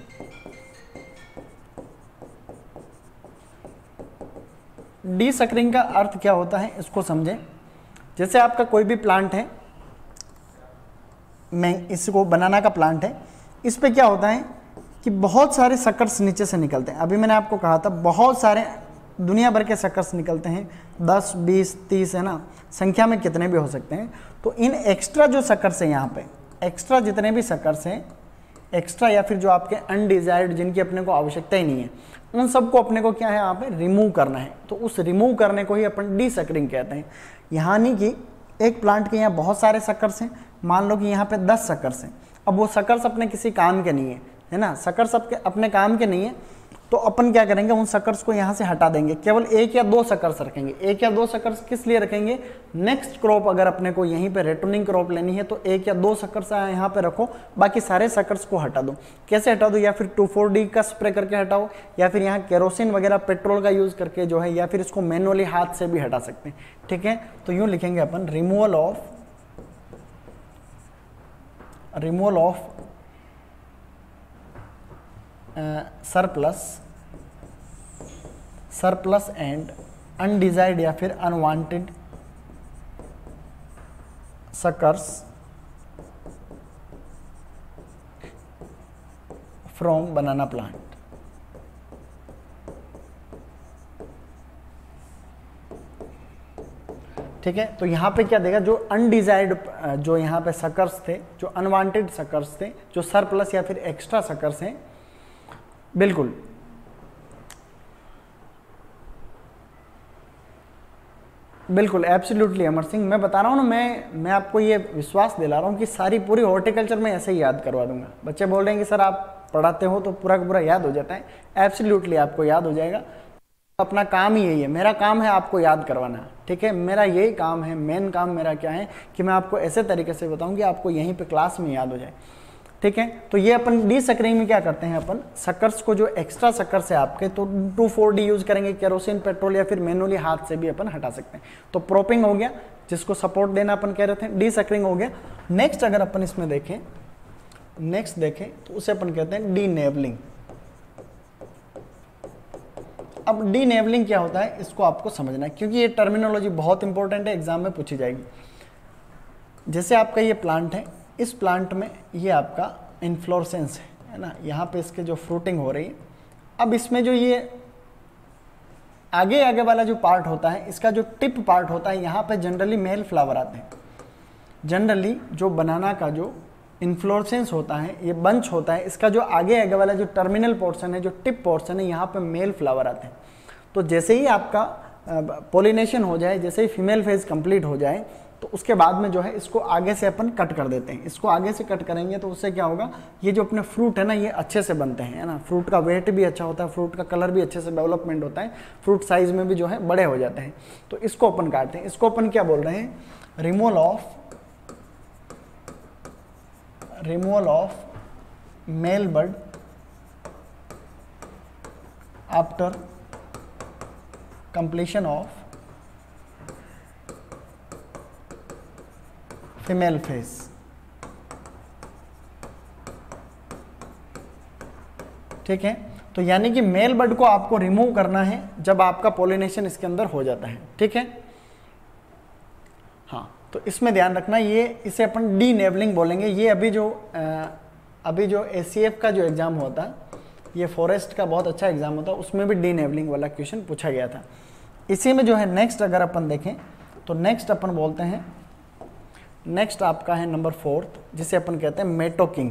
डी सकरिंग का अर्थ क्या होता है इसको समझें। जैसे आपका कोई भी प्लांट है, इसको बनाना का प्लांट है, इस पे क्या होता है कि बहुत सारे सकर्स नीचे से निकलते हैं। अभी मैंने आपको कहा था बहुत सारे दुनिया भर के सकर्स निकलते हैं, 10, 20, 30 है ना, संख्या में कितने भी हो सकते हैं। तो इन एक्स्ट्रा जो सकर्स हैं यहाँ पे, एक्स्ट्रा जितने भी सकर्स हैं, एक्स्ट्रा या फिर जो आपके अनडिजायर्ड जिनकी अपने को आवश्यकता ही नहीं है, उन सबको अपने को क्या है यहाँ पे रिमूव करना है। तो उस रिमूव करने को ही अपन डीसकरिंग कहते हैं। यहाँ नहीं कि एक प्लांट के यहाँ बहुत सारे सकर्स हैं, मान लो कि यहाँ पे 10 सकर्स हैं, अब वो सकर्स अपने किसी काम के नहीं है ना, सकर्स अपने काम के नहीं है, तो अपन क्या करेंगे, उन सकर्स को यहाँ से हटा देंगे, केवल 1 या 2 सकर्स रखेंगे। 1 या 2 सकर्स किस लिए रखेंगे, नेक्स्ट क्रॉप अगर अपने को यहीं पे रिटर्निंग क्रॉप लेनी है तो 1 या 2 सकर्स यहाँ पे रखो, बाकी सारे सकर्स को हटा दो। कैसे हटा दो, या फिर 2,4-D का स्प्रे करके हटाओ, या फिर यहाँ केरोसिन वगैरह पेट्रोल का यूज करके जो है, या फिर इसको मैनुअली हाथ से भी हटा सकते हैं। ठीक है, तो यूँ लिखेंगे अपन, removal of surplus and undesired या फिर unwanted suckers from banana plant. ठीक है, तो यहाँ पे क्या देगा, जो अनडिजायर्ड जो यहाँ पे सकर्स थे, जो अनवांटेड सकर्स थे, जो सरप्लस या फिर एक्स्ट्रा सकर्स हैं, बिल्कुल एब्सोल्युटली अमर सिंह, मैं बता रहा हूँ ना, मैं आपको ये विश्वास दिला रहा हूँ कि सारी पूरी हॉर्टिकल्चर में ऐसे ही याद करवा दूंगा। बच्चे बोल रहे हैं कि सर आप पढ़ाते हो तो पूरा का पूरा याद हो जाता है, एब्सोल्युटली आपको याद हो जाएगा। अपना काम ही यही है, मेरा काम है आपको याद करवाना। ठीक है, मेरा यही काम है, मेन काम मेरा क्या है कि मैं आपको ऐसे तरीके से बताऊँ कि आपको यहीं पर क्लास में याद हो जाए। ठीक है, तो ये अपन डीसकरिंग में क्या करते हैं, अपन सकर्स को जो एक्स्ट्रा सकर्स है आपके, तो 2,4-D यूज करेंगे, केरोसिन पेट्रोल या फिर मैनुअली हाथ से भी अपन हटा सकते हैं। तो प्रोपिंग हो गया, जिसको सपोर्ट देना अपन कह रहे थे, डीसकरिंग हो गया। नेक्स्ट अगर अपन इसमें देखें, तो उसे अपन कहते हैं डीनेबलिंग। अब डीनेबलिंग क्या होता है, इसको आपको समझना है, क्योंकि ये टर्मिनोलॉजी बहुत इंपॉर्टेंट है, एग्जाम में पूछी जाएगी। जैसे आपका ये प्लांट है, इस प्लांट में ये आपका इन्फ्लोरेसेंस है ना, यहाँ पे इसके जो फ्रूटिंग हो रही है। अब इसमें जो ये आगे वाला जो पार्ट होता है, इसका जो टिप पार्ट होता है, यहाँ पे जनरली मेल फ्लावर आते हैं। जनरली जो बनाना का जो इन्फ्लोरेसेंस होता है, ये बंच होता है, इसका जो आगे वाला जो टर्मिनल पोर्शन है, जो टिप पोर्शन है, यहाँ पे मेल फ्लावर आते हैं। तो जैसे ही आपका पोलिनेशन हो जाए, जैसे ही फीमेल फेज कंप्लीट हो जाए, तो उसके बाद में जो है इसको आगे से अपन कट कर देते हैं। इसको आगे से कट करेंगे तो उससे क्या होगा, ये जो अपने फ्रूट है ना, ये अच्छे से बनते हैं, है ना। फ्रूट का वेट भी अच्छा होता है, फ्रूट का कलर भी अच्छे से डेवलपमेंट होता है, फ्रूट साइज में भी जो है बड़े हो जाते हैं। तो इसको अपन काटते हैं। इसको अपन क्या बोल रहे हैं, removal of male bud after completion of female phase. ठीक है, तो यानी कि मेल बड को आपको रिमूव करना है जब आपका पोलिनेशन इसके अंदर हो जाता है। ठीक है, हाँ, तो इसमें ध्यान रखना, ये इसे अपन डीनेबलिंग बोलेंगे। ये अभी जो ACF का जो एग्जाम हुआ था, ये फॉरेस्ट का बहुत अच्छा एग्जाम होता है, उसमें भी डीनेबलिंग वाला क्वेश्चन पूछा गया था। इसी में जो है नेक्स्ट अगर अपन देखें तो नेक्स्ट अपन बोलते हैं, नेक्स्ट आपका है नंबर 4, जिसे अपन कहते हैं मेटोकिंग।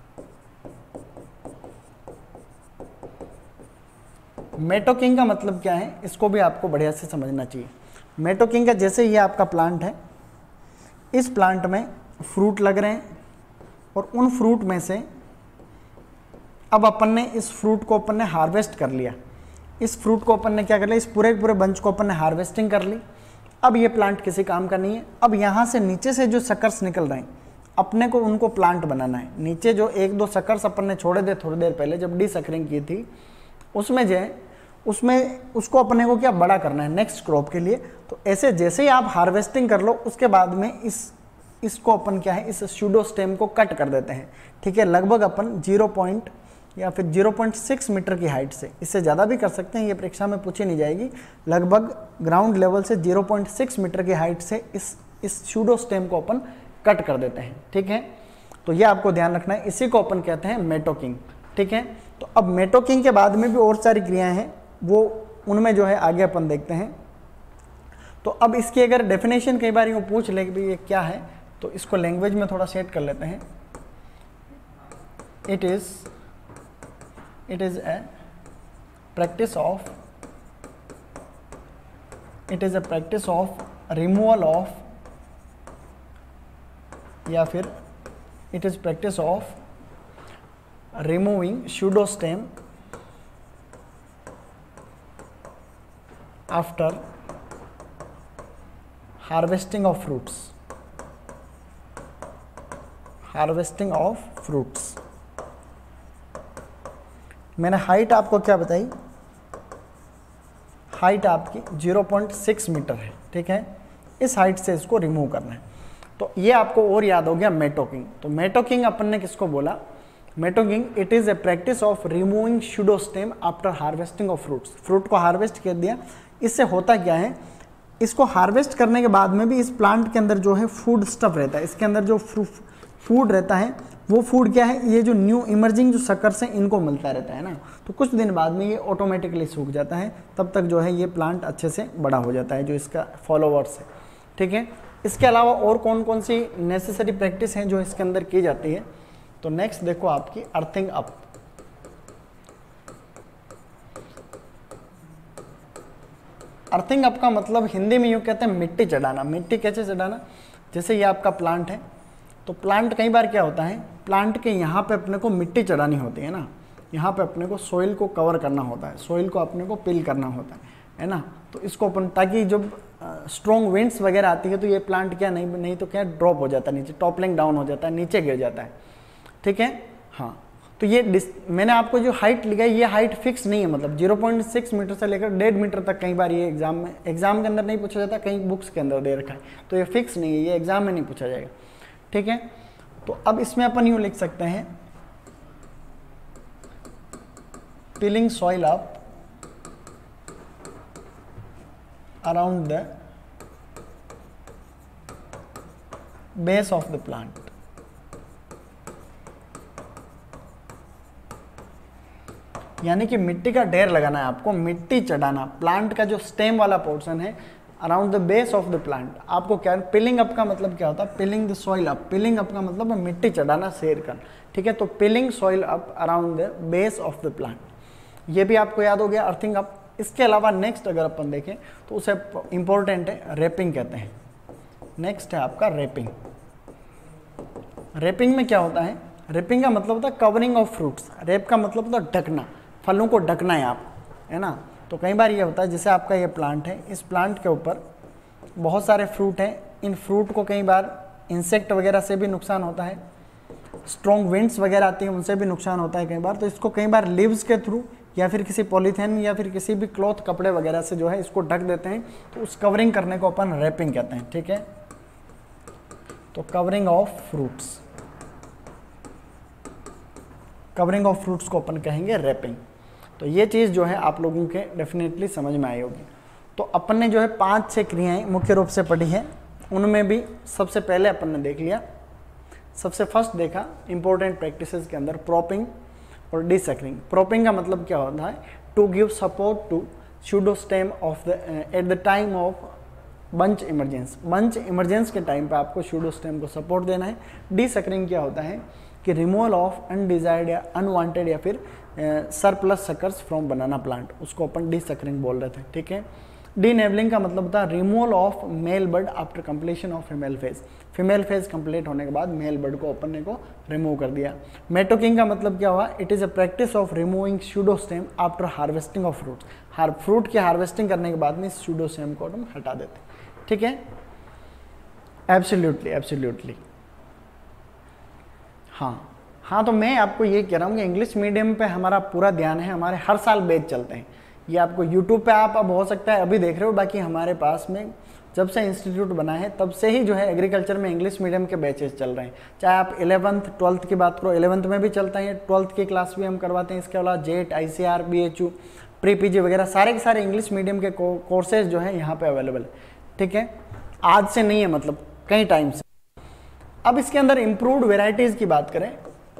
मेटोकिंग का मतलब क्या है, इसको भी आपको बढ़िया से समझना चाहिए। मेटोकिंग का, जैसे ये आपका प्लांट है, इस प्लांट में फ्रूट लग रहे हैं और उन फ्रूट में से अब अपन ने इस फ्रूट को अपन ने हार्वेस्ट कर लिया। इस फ्रूट को अपन ने क्या कर लिया, इस पूरे बंच को अपन ने हार्वेस्टिंग कर ली। अब ये प्लांट किसी काम का नहीं है। अब यहाँ से नीचे से जो सकर्स निकल रहे हैं, अपने को उनको प्लांट बनाना है। नीचे जो 1-2 सकर्स अपन ने छोड़े थे थोड़ी देर पहले जब डीसकरिंग की थी, उसमें जो है उसको अपने को क्या बड़ा करना है नेक्स्ट क्रॉप के लिए। तो ऐसे जैसे ही आप हार्वेस्टिंग कर लो, उसके बाद में इसको अपन क्या है, इस स्यूडो स्टेम को कट कर देते हैं। ठीक है, लगभग अपन 0.6 मीटर की हाइट से, इससे ज़्यादा भी कर सकते हैं, ये परीक्षा में पूछी नहीं जाएगी। लगभग ग्राउंड लेवल से 0.6 मीटर की हाइट से इस स्यूडो स्टेम को अपन कट कर देते हैं। ठीक है, तो ये आपको ध्यान रखना है, इसी को अपन कहते हैं मेटोकिंग। ठीक है, तो अब मेटोकिंग के बाद में भी और सारी क्रियाएं हैं, वो उनमें जो है आगे अपन देखते हैं। तो अब इसकी अगर डेफिनेशन कई बार यूँ पूछ ले कि भाई ये क्या है, तो इसको लैंग्वेज में थोड़ा सेट कर लेते हैं। It is a practice of removal of, या फिर it is practice of removing pseudostem after harvesting of fruits। मैंने हाइट आपको क्या बताई, हाइट आपकी 0.6 मीटर है। ठीक है, इस हाइट से इसको रिमूव करना है। तो ये आपको और याद हो गया मेटोकिंग। तो मेटोकिंग अपन ने किसको बोला, mattocking it is a practice of removing pseudostem after harvesting of fruits. Fruit को हार्वेस्ट कर दिया, इससे होता क्या है, इसको हार्वेस्ट करने के बाद में भी इस प्लांट के अंदर जो है फूड स्टफ रहता है, इसके अंदर जो फूड रहता है वो फूड क्या है, ये जो न्यू इमर्जिंग जो सकर्स हैं इनको मिलता रहता है ना। तो कुछ दिन बाद में ये ऑटोमेटिकली सूख जाता है, तब तक जो है ये प्लांट अच्छे से बड़ा हो जाता है जो इसका फॉलोवर्स है। ठीक है, इसके अलावा और कौन कौन सी नेसेसरी प्रैक्टिस हैं जो इसके अंदर की जाती है। तो नेक्स्ट देखो आपकी अर्थिंग अप। अर्थिंग अप का मतलब हिंदी में यूँ कहते हैं मिट्टी चढ़ाना। मिट्टी कैसे चढ़ाना, जैसे ये आपका प्लांट है, तो प्लांट कई बार क्या होता है, प्लांट के यहाँ पे अपने को मिट्टी चढ़ानी होती है ना, यहाँ पे अपने को सॉइल को कवर करना होता है, सॉइल को अपने को पिल करना होता है ना। तो इसको अपन, ताकि जब स्ट्रॉन्ग विंड्स वगैरह आती है तो ये प्लांट क्या नहीं तो क्या ड्रॉप हो जाता है नीचे, टॉपलिंग डाउन हो जाता है, नीचे गिर जाता है। ठीक है, हाँ, तो ये मैंने आपको जो हाइट लिखा है ये हाइट फिक्स नहीं है, मतलब 0.6 मीटर से लेकर 1.5 मीटर तक कई बार ये एग्जाम के अंदर नहीं पूछा जाता, कई बुक्स के अंदर दे रखा है, तो ये फिक्स नहीं है, ये एग्जाम में नहीं पूछा जाएगा। ठीक है, तो अब इसमें अपन यूँ लिख सकते हैं, piling soil up around the base of the plant. यानी कि मिट्टी का ढेर लगाना है आपको, मिट्टी चढ़ाना, प्लांट का जो स्टेम वाला पोर्शन है around the base of the plant. आपको क्या, पिलिंग अप का मतलब क्या होता है, piling the soil up. Piling up का मतलब है मिट्टी चढ़ाना, सेर कर। ठीक है, तो piling soil up around the base of the plant, ये भी आपको याद हो गया अर्थिंग अप। इसके अलावा नेक्स्ट अगर अपन देखें तो उसे इंपॉर्टेंट है, रैपिंग कहते हैं। नेक्स्ट है आपका रैपिंग। रैपिंग में क्या होता है, रैपिंग का मतलब होता है कवरिंग ऑफ फ्रूट्स। रैप का मतलब होता है ढकना, फलों को ढकना है आप, है ना। तो कई बार ये होता है, जैसे आपका ये प्लांट है, इस प्लांट के ऊपर बहुत सारे फ्रूट हैं, इन फ्रूट को कई बार इंसेक्ट वगैरह से भी नुकसान होता है, स्ट्रॉन्ग विंड्स वगैरह आती हैं उनसे भी नुकसान होता है कई बार। तो इसको कई बार लीव्स के थ्रू या फिर किसी पॉलीथीन या फिर किसी भी क्लॉथ कपड़े वगैरह से जो है इसको ढक देते हैं, तो उस कवरिंग करने को अपन रैपिंग कहते हैं। ठीक है, तो covering of fruits, covering of fruits को अपन कहेंगे रैपिंग। तो ये चीज़ जो है आप लोगों के डेफिनेटली समझ में आई होगी। तो अपन ने जो है 5-6 क्रियाएं मुख्य रूप से पढ़ी है, उनमें भी सबसे पहले अपन ने देख लिया, सबसे फर्स्ट देखा इंपॉर्टेंट प्रैक्टिसेस के अंदर प्रॉपिंग और डिसकरिंग। प्रॉपिंग का मतलब क्या होता है, to give support to pseudostem of the at the time of bunch emergence. Bunch emergence के टाइम पे आपको pseudostem को सपोर्ट देना है। डिसकरिंग क्या होता है कि रिमूवल ऑफ अनडिजायर्ड या अनवांटेड या फिर surplus suckers from banana plant, उसको अपन डिसकरिंग बोल रहे थे। ठीक है, डीनेबलिंग का मतलब होता है removal of male bud after completion of female phase. Female phase complete होने के बाद मेल बर्ड को अपन ने को रिमूव कर दिया। मेटोकिंग का मतलब क्या हुआ, it is a practice of removing pseudostem after harvesting of fruits. Fruit की हार्वेस्टिंग करने के बाद में pseudostem को हम हटा देते हैं। ठीक है, एब्सोल्युटली एब्सोल्युटली। हाँ, तो मैं आपको ये कह रहा हूँ कि इंग्लिश मीडियम पे हमारा पूरा ध्यान है, हमारे हर साल बैच चलते हैं। ये आपको यूट्यूब पे आप अब हो सकता है अभी देख रहे हो, बाकी हमारे पास में जब से इंस्टीट्यूट बना है तब से ही जो है एग्रीकल्चर में इंग्लिश मीडियम के बैचेस चल रहे हैं। चाहे आप 11th 12th की बात करो, 11th में भी चलता है, 12th की क्लास भी हम करवाते हैं। इसके अलावा जेट, ICR, BHU, प्री PG वगैरह सारे के सारे इंग्लिश मीडियम के कोर्सेज जो है यहाँ पे अवेलेबल है। ठीक है, आज से नहीं है, मतलब कई टाइम से। अब इसके अंदर इंप्रूव्ड वेराइटीज की बात करें,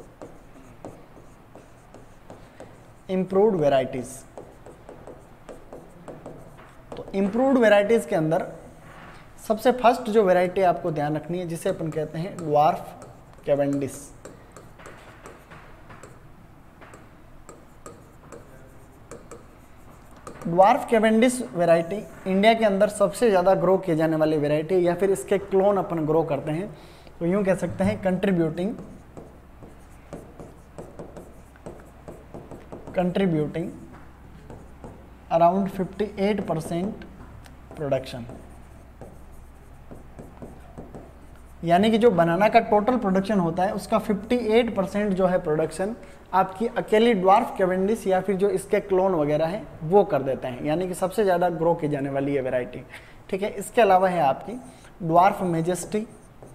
इंप्रूव्ड वेराइटीज, तो इंप्रूव्ड वेराइटीज के अंदर सबसे फर्स्ट जो वेराइटी आपको ध्यान रखनी है जिसे अपन कहते हैं dwarf Cavendish. Dwarf Cavendish variety India के अंदर सबसे ज़्यादा ग्रो किए जाने वाली वैरायटी, या फिर इसके क्लोन अपन ग्रो करते हैं, तो यूं कह सकते हैं कंट्रीब्यूटिंग अराउंड 58% प्रोडक्शन। यानी कि जो बनाना का टोटल प्रोडक्शन होता है उसका 58% जो है प्रोडक्शन आपकी अकेली ड्वार्फ कैवेंडिश या फिर जो इसके क्लोन वगैरह है वो कर देते हैं, यानी कि सबसे ज़्यादा ग्रो की जाने वाली है वैरायटी। ठीक है, इसके अलावा है आपकी ड्वार्फ मेजेस्टी,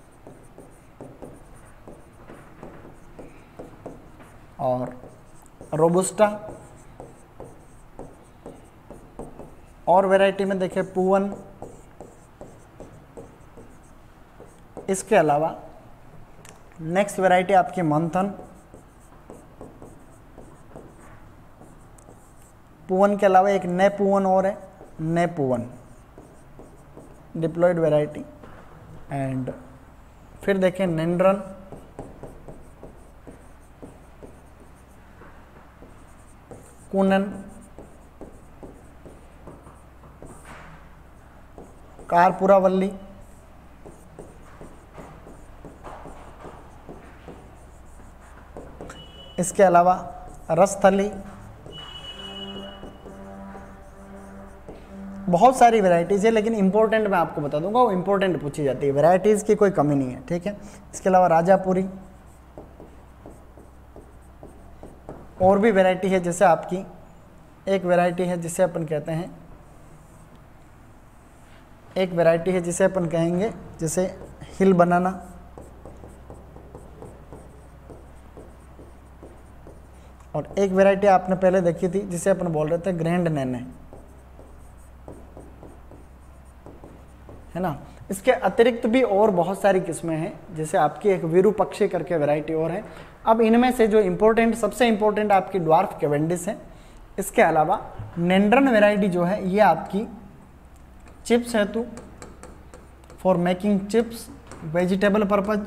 और रोबुस्टा, और वैरायटी में देखें पूवन। इसके अलावा नेक्स्ट वैरायटी आपकी मंथन। पूवन के अलावा एक नए पूवन और है, नए पूवन डिप्लॉयड वैरायटी। एंड फिर देखें नेंड्रन, कुनन, कारपुरावल्ली, इसके अलावा रसथली। बहुत सारी वैरायटीज़ है, लेकिन इंपॉर्टेंट मैं आपको बता दूंगा, वो इंपॉर्टेंट पूछी जाती है, वैरायटीज़ की कोई कमी नहीं है। ठीक है, इसके अलावा राजापुरी, और भी वैरायटी है, जैसे आपकी एक वैरायटी है जिसे अपन कहते हैं, एक वैरायटी है जिसे अपन कहेंगे जैसे हिल बनाना, और एक वैरायटी आपने पहले देखी थी जिसे अपन बोल रहे थे ग्रैंड नैने, है ना। इसके अतिरिक्त भी और बहुत सारी किस्में हैं, जैसे आपकी एक विरूपक्षी करके वैरायटी और है। अब इनमें से जो इम्पोर्टेंट, सबसे इम्पोर्टेंट आपकी ड्वार्फ कैवेंडिश है। इसके अलावा नेंड्रन वैरायटी जो है ये आपकी चिप्स हेतु, for making chips, vegetable purpose.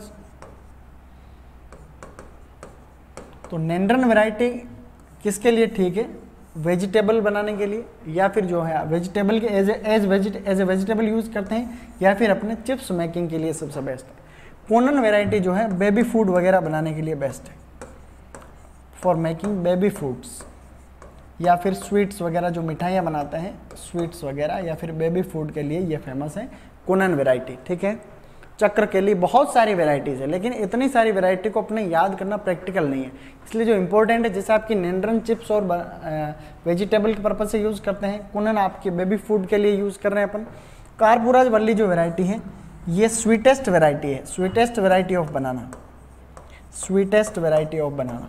तो नेंड्रन वैरायटी किसके लिए ठीक है, वेजिटेबल बनाने के लिए, या फिर जो है वेजिटेबल के एज ए वेजिटेबल यूज़ करते हैं, या फिर अपने चिप्स मेकिंग के लिए सबसे बेस्ट है। कोनन वैरायटी जो है बेबी फूड वगैरह बनाने के लिए बेस्ट है, फॉर मेकिंग बेबी फूड्स, या फिर स्वीट्स वगैरह जो मिठाइयाँ बनाते हैं, स्वीट्स वगैरह, या फिर बेबी फूड के लिए ये फेमस है कोनन वैरायटी। ठीक है, चक्र के लिए बहुत सारी वैरायटीज़ है, लेकिन इतनी सारी वैरायटी को अपने याद करना प्रैक्टिकल नहीं है, इसलिए जो इंपॉर्टेंट है जैसे आपकी नेंड्रन चिप्स और वेजिटेबल के पर्पज से यूज़ करते हैं, कुनन आपके बेबी फूड के लिए यूज़ कर रहे हैं अपन। कारपुरावल्ली जो वैरायटी है ये स्वीटेस्ट वैरायटी है, sweetest variety of banana, sweetest variety of banana,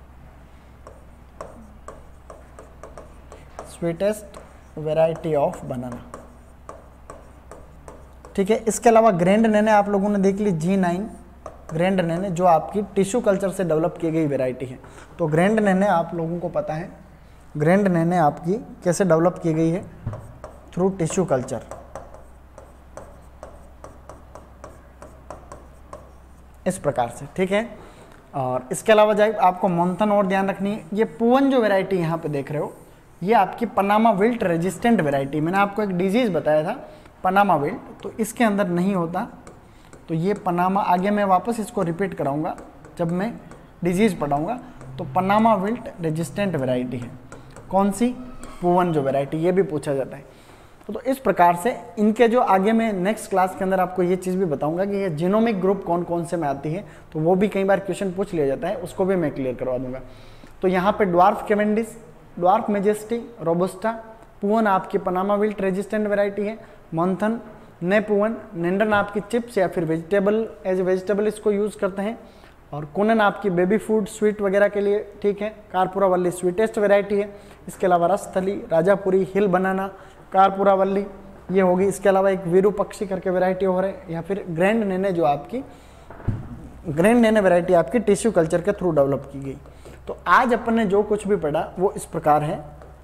sweetest variety of banana. ठीक है, इसके अलावा ग्रैंड नैने आप लोगों ने देख ली, G9 ग्रैंड नैने जो आपकी टिश्यू कल्चर से डेवलप की गई वैरायटी है। तो ग्रैंड नैने आप लोगों को पता है, ग्रैंड नैने आपकी कैसे डेवलप की गई है, थ्रू टिश्यू कल्चर। इस प्रकार से। ठीक है, और इसके अलावा जाए आपको मंथन और ध्यान रखनी है, ये पूवन जो वैरायटी यहाँ पे देख रहे हो ये आपकी पनामा विल्ट रेजिस्टेंट वैरायटी, मैंने आपको एक डिजीज़ बताया था पनामा विल्ट, तो इसके अंदर नहीं होता, तो ये पनामा, आगे मैं वापस इसको रिपीट कराऊंगा जब मैं डिजीज़ पढ़ाऊंगा। तो पनामा विल्ट रेजिस्टेंट वैरायटी है, कौन सी, पूवन जो वैरायटी, ये भी पूछा जाता है। तो इस प्रकार से इनके जो आगे मैं नेक्स्ट क्लास के अंदर आपको ये चीज़ भी बताऊंगा कि ये जीनोमिक ग्रुप कौन कौन से में आती है, तो वो भी कई बार क्वेश्चन पूछ लिया जाता है, उसको भी मैं क्लियर करवा दूंगा। तो यहाँ पे dwarf Cavendish, dwarf majesty, robusta, Poovan आपकी पनामा विल्ट रेजिस्टेंट वैरायटी है, मंथन, ने पूवन, नेंड्रन आपकी चिप्स या फिर वेजिटेबल, एज ए वेजिटेबल इसको यूज़ करते हैं, और कुनन आपकी बेबी फूड स्वीट वगैरह के लिए ठीक है, कारपुरावल्ली स्वीटेस्ट वैरायटी है। इसके अलावा रसथली, राजापुरी, हिल बनाना, कारपुरावल्ली ये होगी। इसके अलावा एक विरूपक्षी करके वैरायटी हो रहा है, या फिर ग्रैंड नैने जो आपकी ग्रेन नैनो वैरायटी आपकी टिश्यू कल्चर के थ्रू डेवलप की गई। तो आज अपन ने जो कुछ भी पढ़ा वो इस प्रकार है।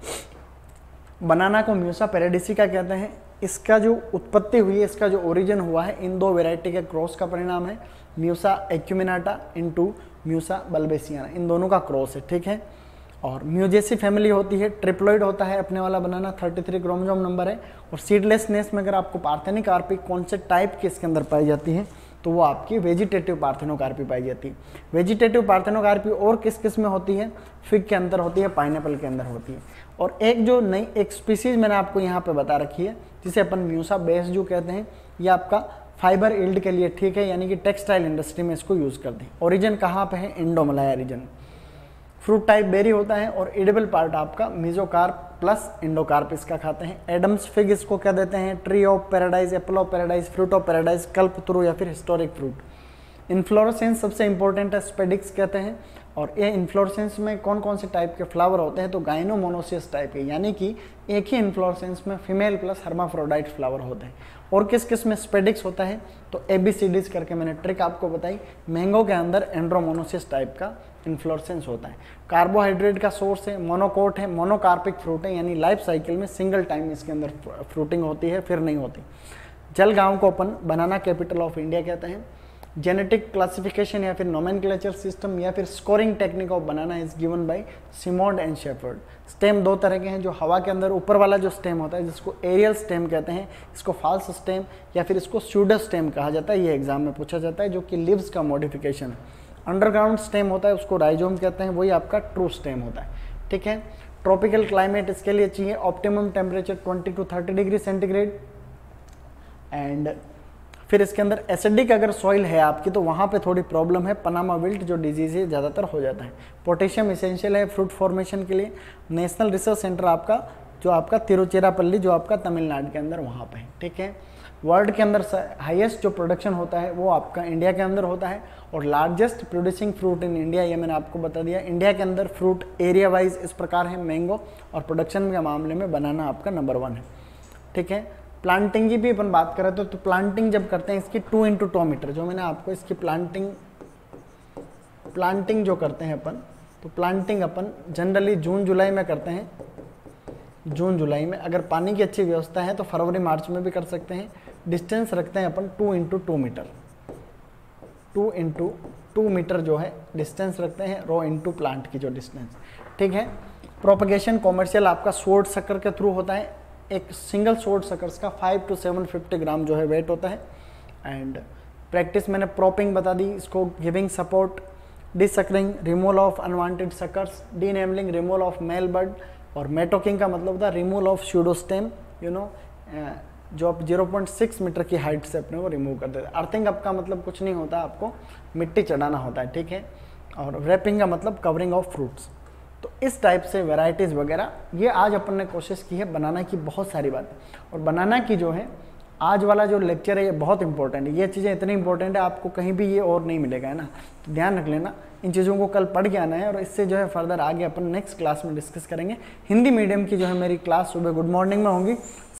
बनाना को म्यूसा पैराडिसिका कहते हैं। इसका जो उत्पत्ति हुई है, इसका जो ओरिजिन हुआ है, इन दो वैरायटी के क्रॉस का परिणाम है। Musa acuminata into Musa balbisiana, इन दोनों का क्रॉस है, ठीक है। और म्यूजेसी फैमिली होती है, ट्रिप्लॉइड होता है अपने वाला बनाना, 33 क्रोमोसोम नंबर है। और सीडलेसनेस में अगर आपको पार्थेनोकार्पी कौन से टाइप की इसके अंदर पाई जाती है तो वो आपकी वेजिटेटिव पार्थेनोकार्पी पाई जाती है। वेजिटेटिव पार्थेनोकार्पी और किस किस में होती है? फिग के अंदर होती है, पाइनएप्पल के अंदर होती है। और एक जो नई एक स्पीसीज मैंने आपको यहाँ पे बता रखी है जिसे अपन म्यूसा बेस जो कहते हैं, ये आपका फाइबर इल्ड के लिए ठीक है, यानी कि टेक्सटाइल इंडस्ट्री में इसको यूज़ करते हैं। ओरिजिन कहाँ पे है? Indomalaya region. Fruit type berry होता है और एडिबल पार्ट आपका मेसोकार्प प्लस इंडोकार्प इसका खाते हैं। एडम्स फिग इसको क्या देते हैं? Tree of paradise, apple of paradise, fruit of paradise, Kalpataru या फिर हिस्टोरिक फ्रूट। इन्फ्लोरेसेंस सबसे इंपॉर्टेंट है, स्पेडिक्स कहते हैं। और ये इन्फ्लोरेसेंस में कौन कौन से टाइप के फ्लावर होते हैं? तो गाइनोमोनोसियस टाइप के, यानी कि एक ही इन्फ्लोरेसेंस में फीमेल प्लस हर्माफ्रोडाइट फ्लावर होते हैं। और किस किस में स्पेडिक्स होता है? तो ABCDs करके मैंने ट्रिक आपको बताई। मैंगो के अंदर एंड्रोमोनोसियस टाइप का इन्फ्लोरेसेंस होता है। कार्बोहाइड्रेट का सोर्स है, मोनोकोट है, मोनोकार्पिक फ्रूट है, यानी लाइफ साइकिल में सिंगल टाइम इसके अंदर फ्रूटिंग होती है, फिर नहीं होती। जलगांव को अपन बनाना कैपिटल ऑफ इंडिया कहते हैं। जेनेटिक क्लासिफिकेशन या फिर नोमेनक्लेचर सिस्टम या फिर scoring technique of banana is given by Simmonds and Shepherd. Stem दो तरह के हैं, जो हवा के अंदर ऊपर वाला जो स्टेम होता है जिसको एरियल स्टेम कहते हैं, इसको फॉल्स स्टेम या फिर इसको स्यूडो स्टेम कहा जाता है। ये एग्जाम में पूछा जाता है, जो कि लिव्स का मॉडिफिकेशन है। अंडरग्राउंड स्टेम होता है, उसको राइजोम कहते हैं, वही आपका ट्रू स्टेम होता है, ठीक है। ट्रॉपिकल क्लाइमेट इसके लिए चाहिए, optimum temperature 20 to 30 degree centigrade. And फिर इसके अंदर एसिडिक अगर सॉइल है आपकी तो वहाँ पे थोड़ी प्रॉब्लम है, पनामा विल्ट जो डिजीज है ज़्यादातर हो जाता है। पोटेशियम इसेंशियल है फ्रूट फॉर्मेशन के लिए। नेशनल रिसर्च सेंटर आपका जो आपका तिरुचिरापल्ली जो आपका तमिलनाडु के अंदर वहाँ पे है, ठीक है। वर्ल्ड के अंदर हाईएस्ट जो प्रोडक्शन होता है वो आपका इंडिया के अंदर होता है। और largest producing fruit in India, ये मैंने आपको बता दिया। इंडिया के अंदर फ्रूट एरिया वाइज इस प्रकार है मैंगो, और प्रोडक्शन के मामले में बनाना आपका नंबर 1 है, ठीक है। प्लांटिंग की भी अपन बात करें तो प्लांटिंग जब करते हैं इसकी 2 into 2 मीटर, जो मैंने आपको इसकी प्लांटिंग जो करते हैं अपन, तो प्लांटिंग अपन जनरली जून जुलाई में करते हैं। जून जुलाई में अगर पानी की अच्छी व्यवस्था है तो फरवरी मार्च में भी कर सकते हैं। डिस्टेंस रखते हैं अपन 2 into 2 मीटर, 2 into 2 मीटर जो है डिस्टेंस रखते हैं, रो इनटू प्लांट की जो डिस्टेंस, ठीक है। प्रोपगेशन कॉमर्शियल आपका सोर्ड सकर के थ्रू होता है। एक सिंगल सोर्ड सकर्स का 5 to 750 ग्राम जो है वेट होता है। एंड प्रैक्टिस मैंने प्रॉपिंग बता दी, इसको giving support, desuckering, removal of unwanted suckers, denavelling, removal of male bud. और मेटोकिंग का मतलब था रिमूवल ऑफ स्यूडोस्टेम, जो आप 0.6 मीटर की हाइट से अपने को रिमूव कर देते हैं। अर्थिंग अप का मतलब कुछ नहीं होता, आपको मिट्टी चढ़ाना होता है, ठीक है। और रैपिंग का मतलब कवरिंग ऑफ फ्रूट्स। तो इस टाइप से वैरायटीज़ वगैरह ये आज अपन ने कोशिश की है बनाना की बहुत सारी बातें। और बनाना की जो है आज वाला जो लेक्चर है ये बहुत इंपॉर्टेंट है। ये चीज़ें इतनी इंपॉर्टेंट है आपको कहीं भी ये और नहीं मिलेगा, है ना। तो ध्यान रख लेना, इन चीज़ों को कल पढ़ के आना है। और इससे जो है फर्दर आगे अपन नेक्स्ट क्लास में डिस्कस करेंगे। हिंदी मीडियम की जो है मेरी क्लास सुबह गुड मॉर्निंग में होंगी।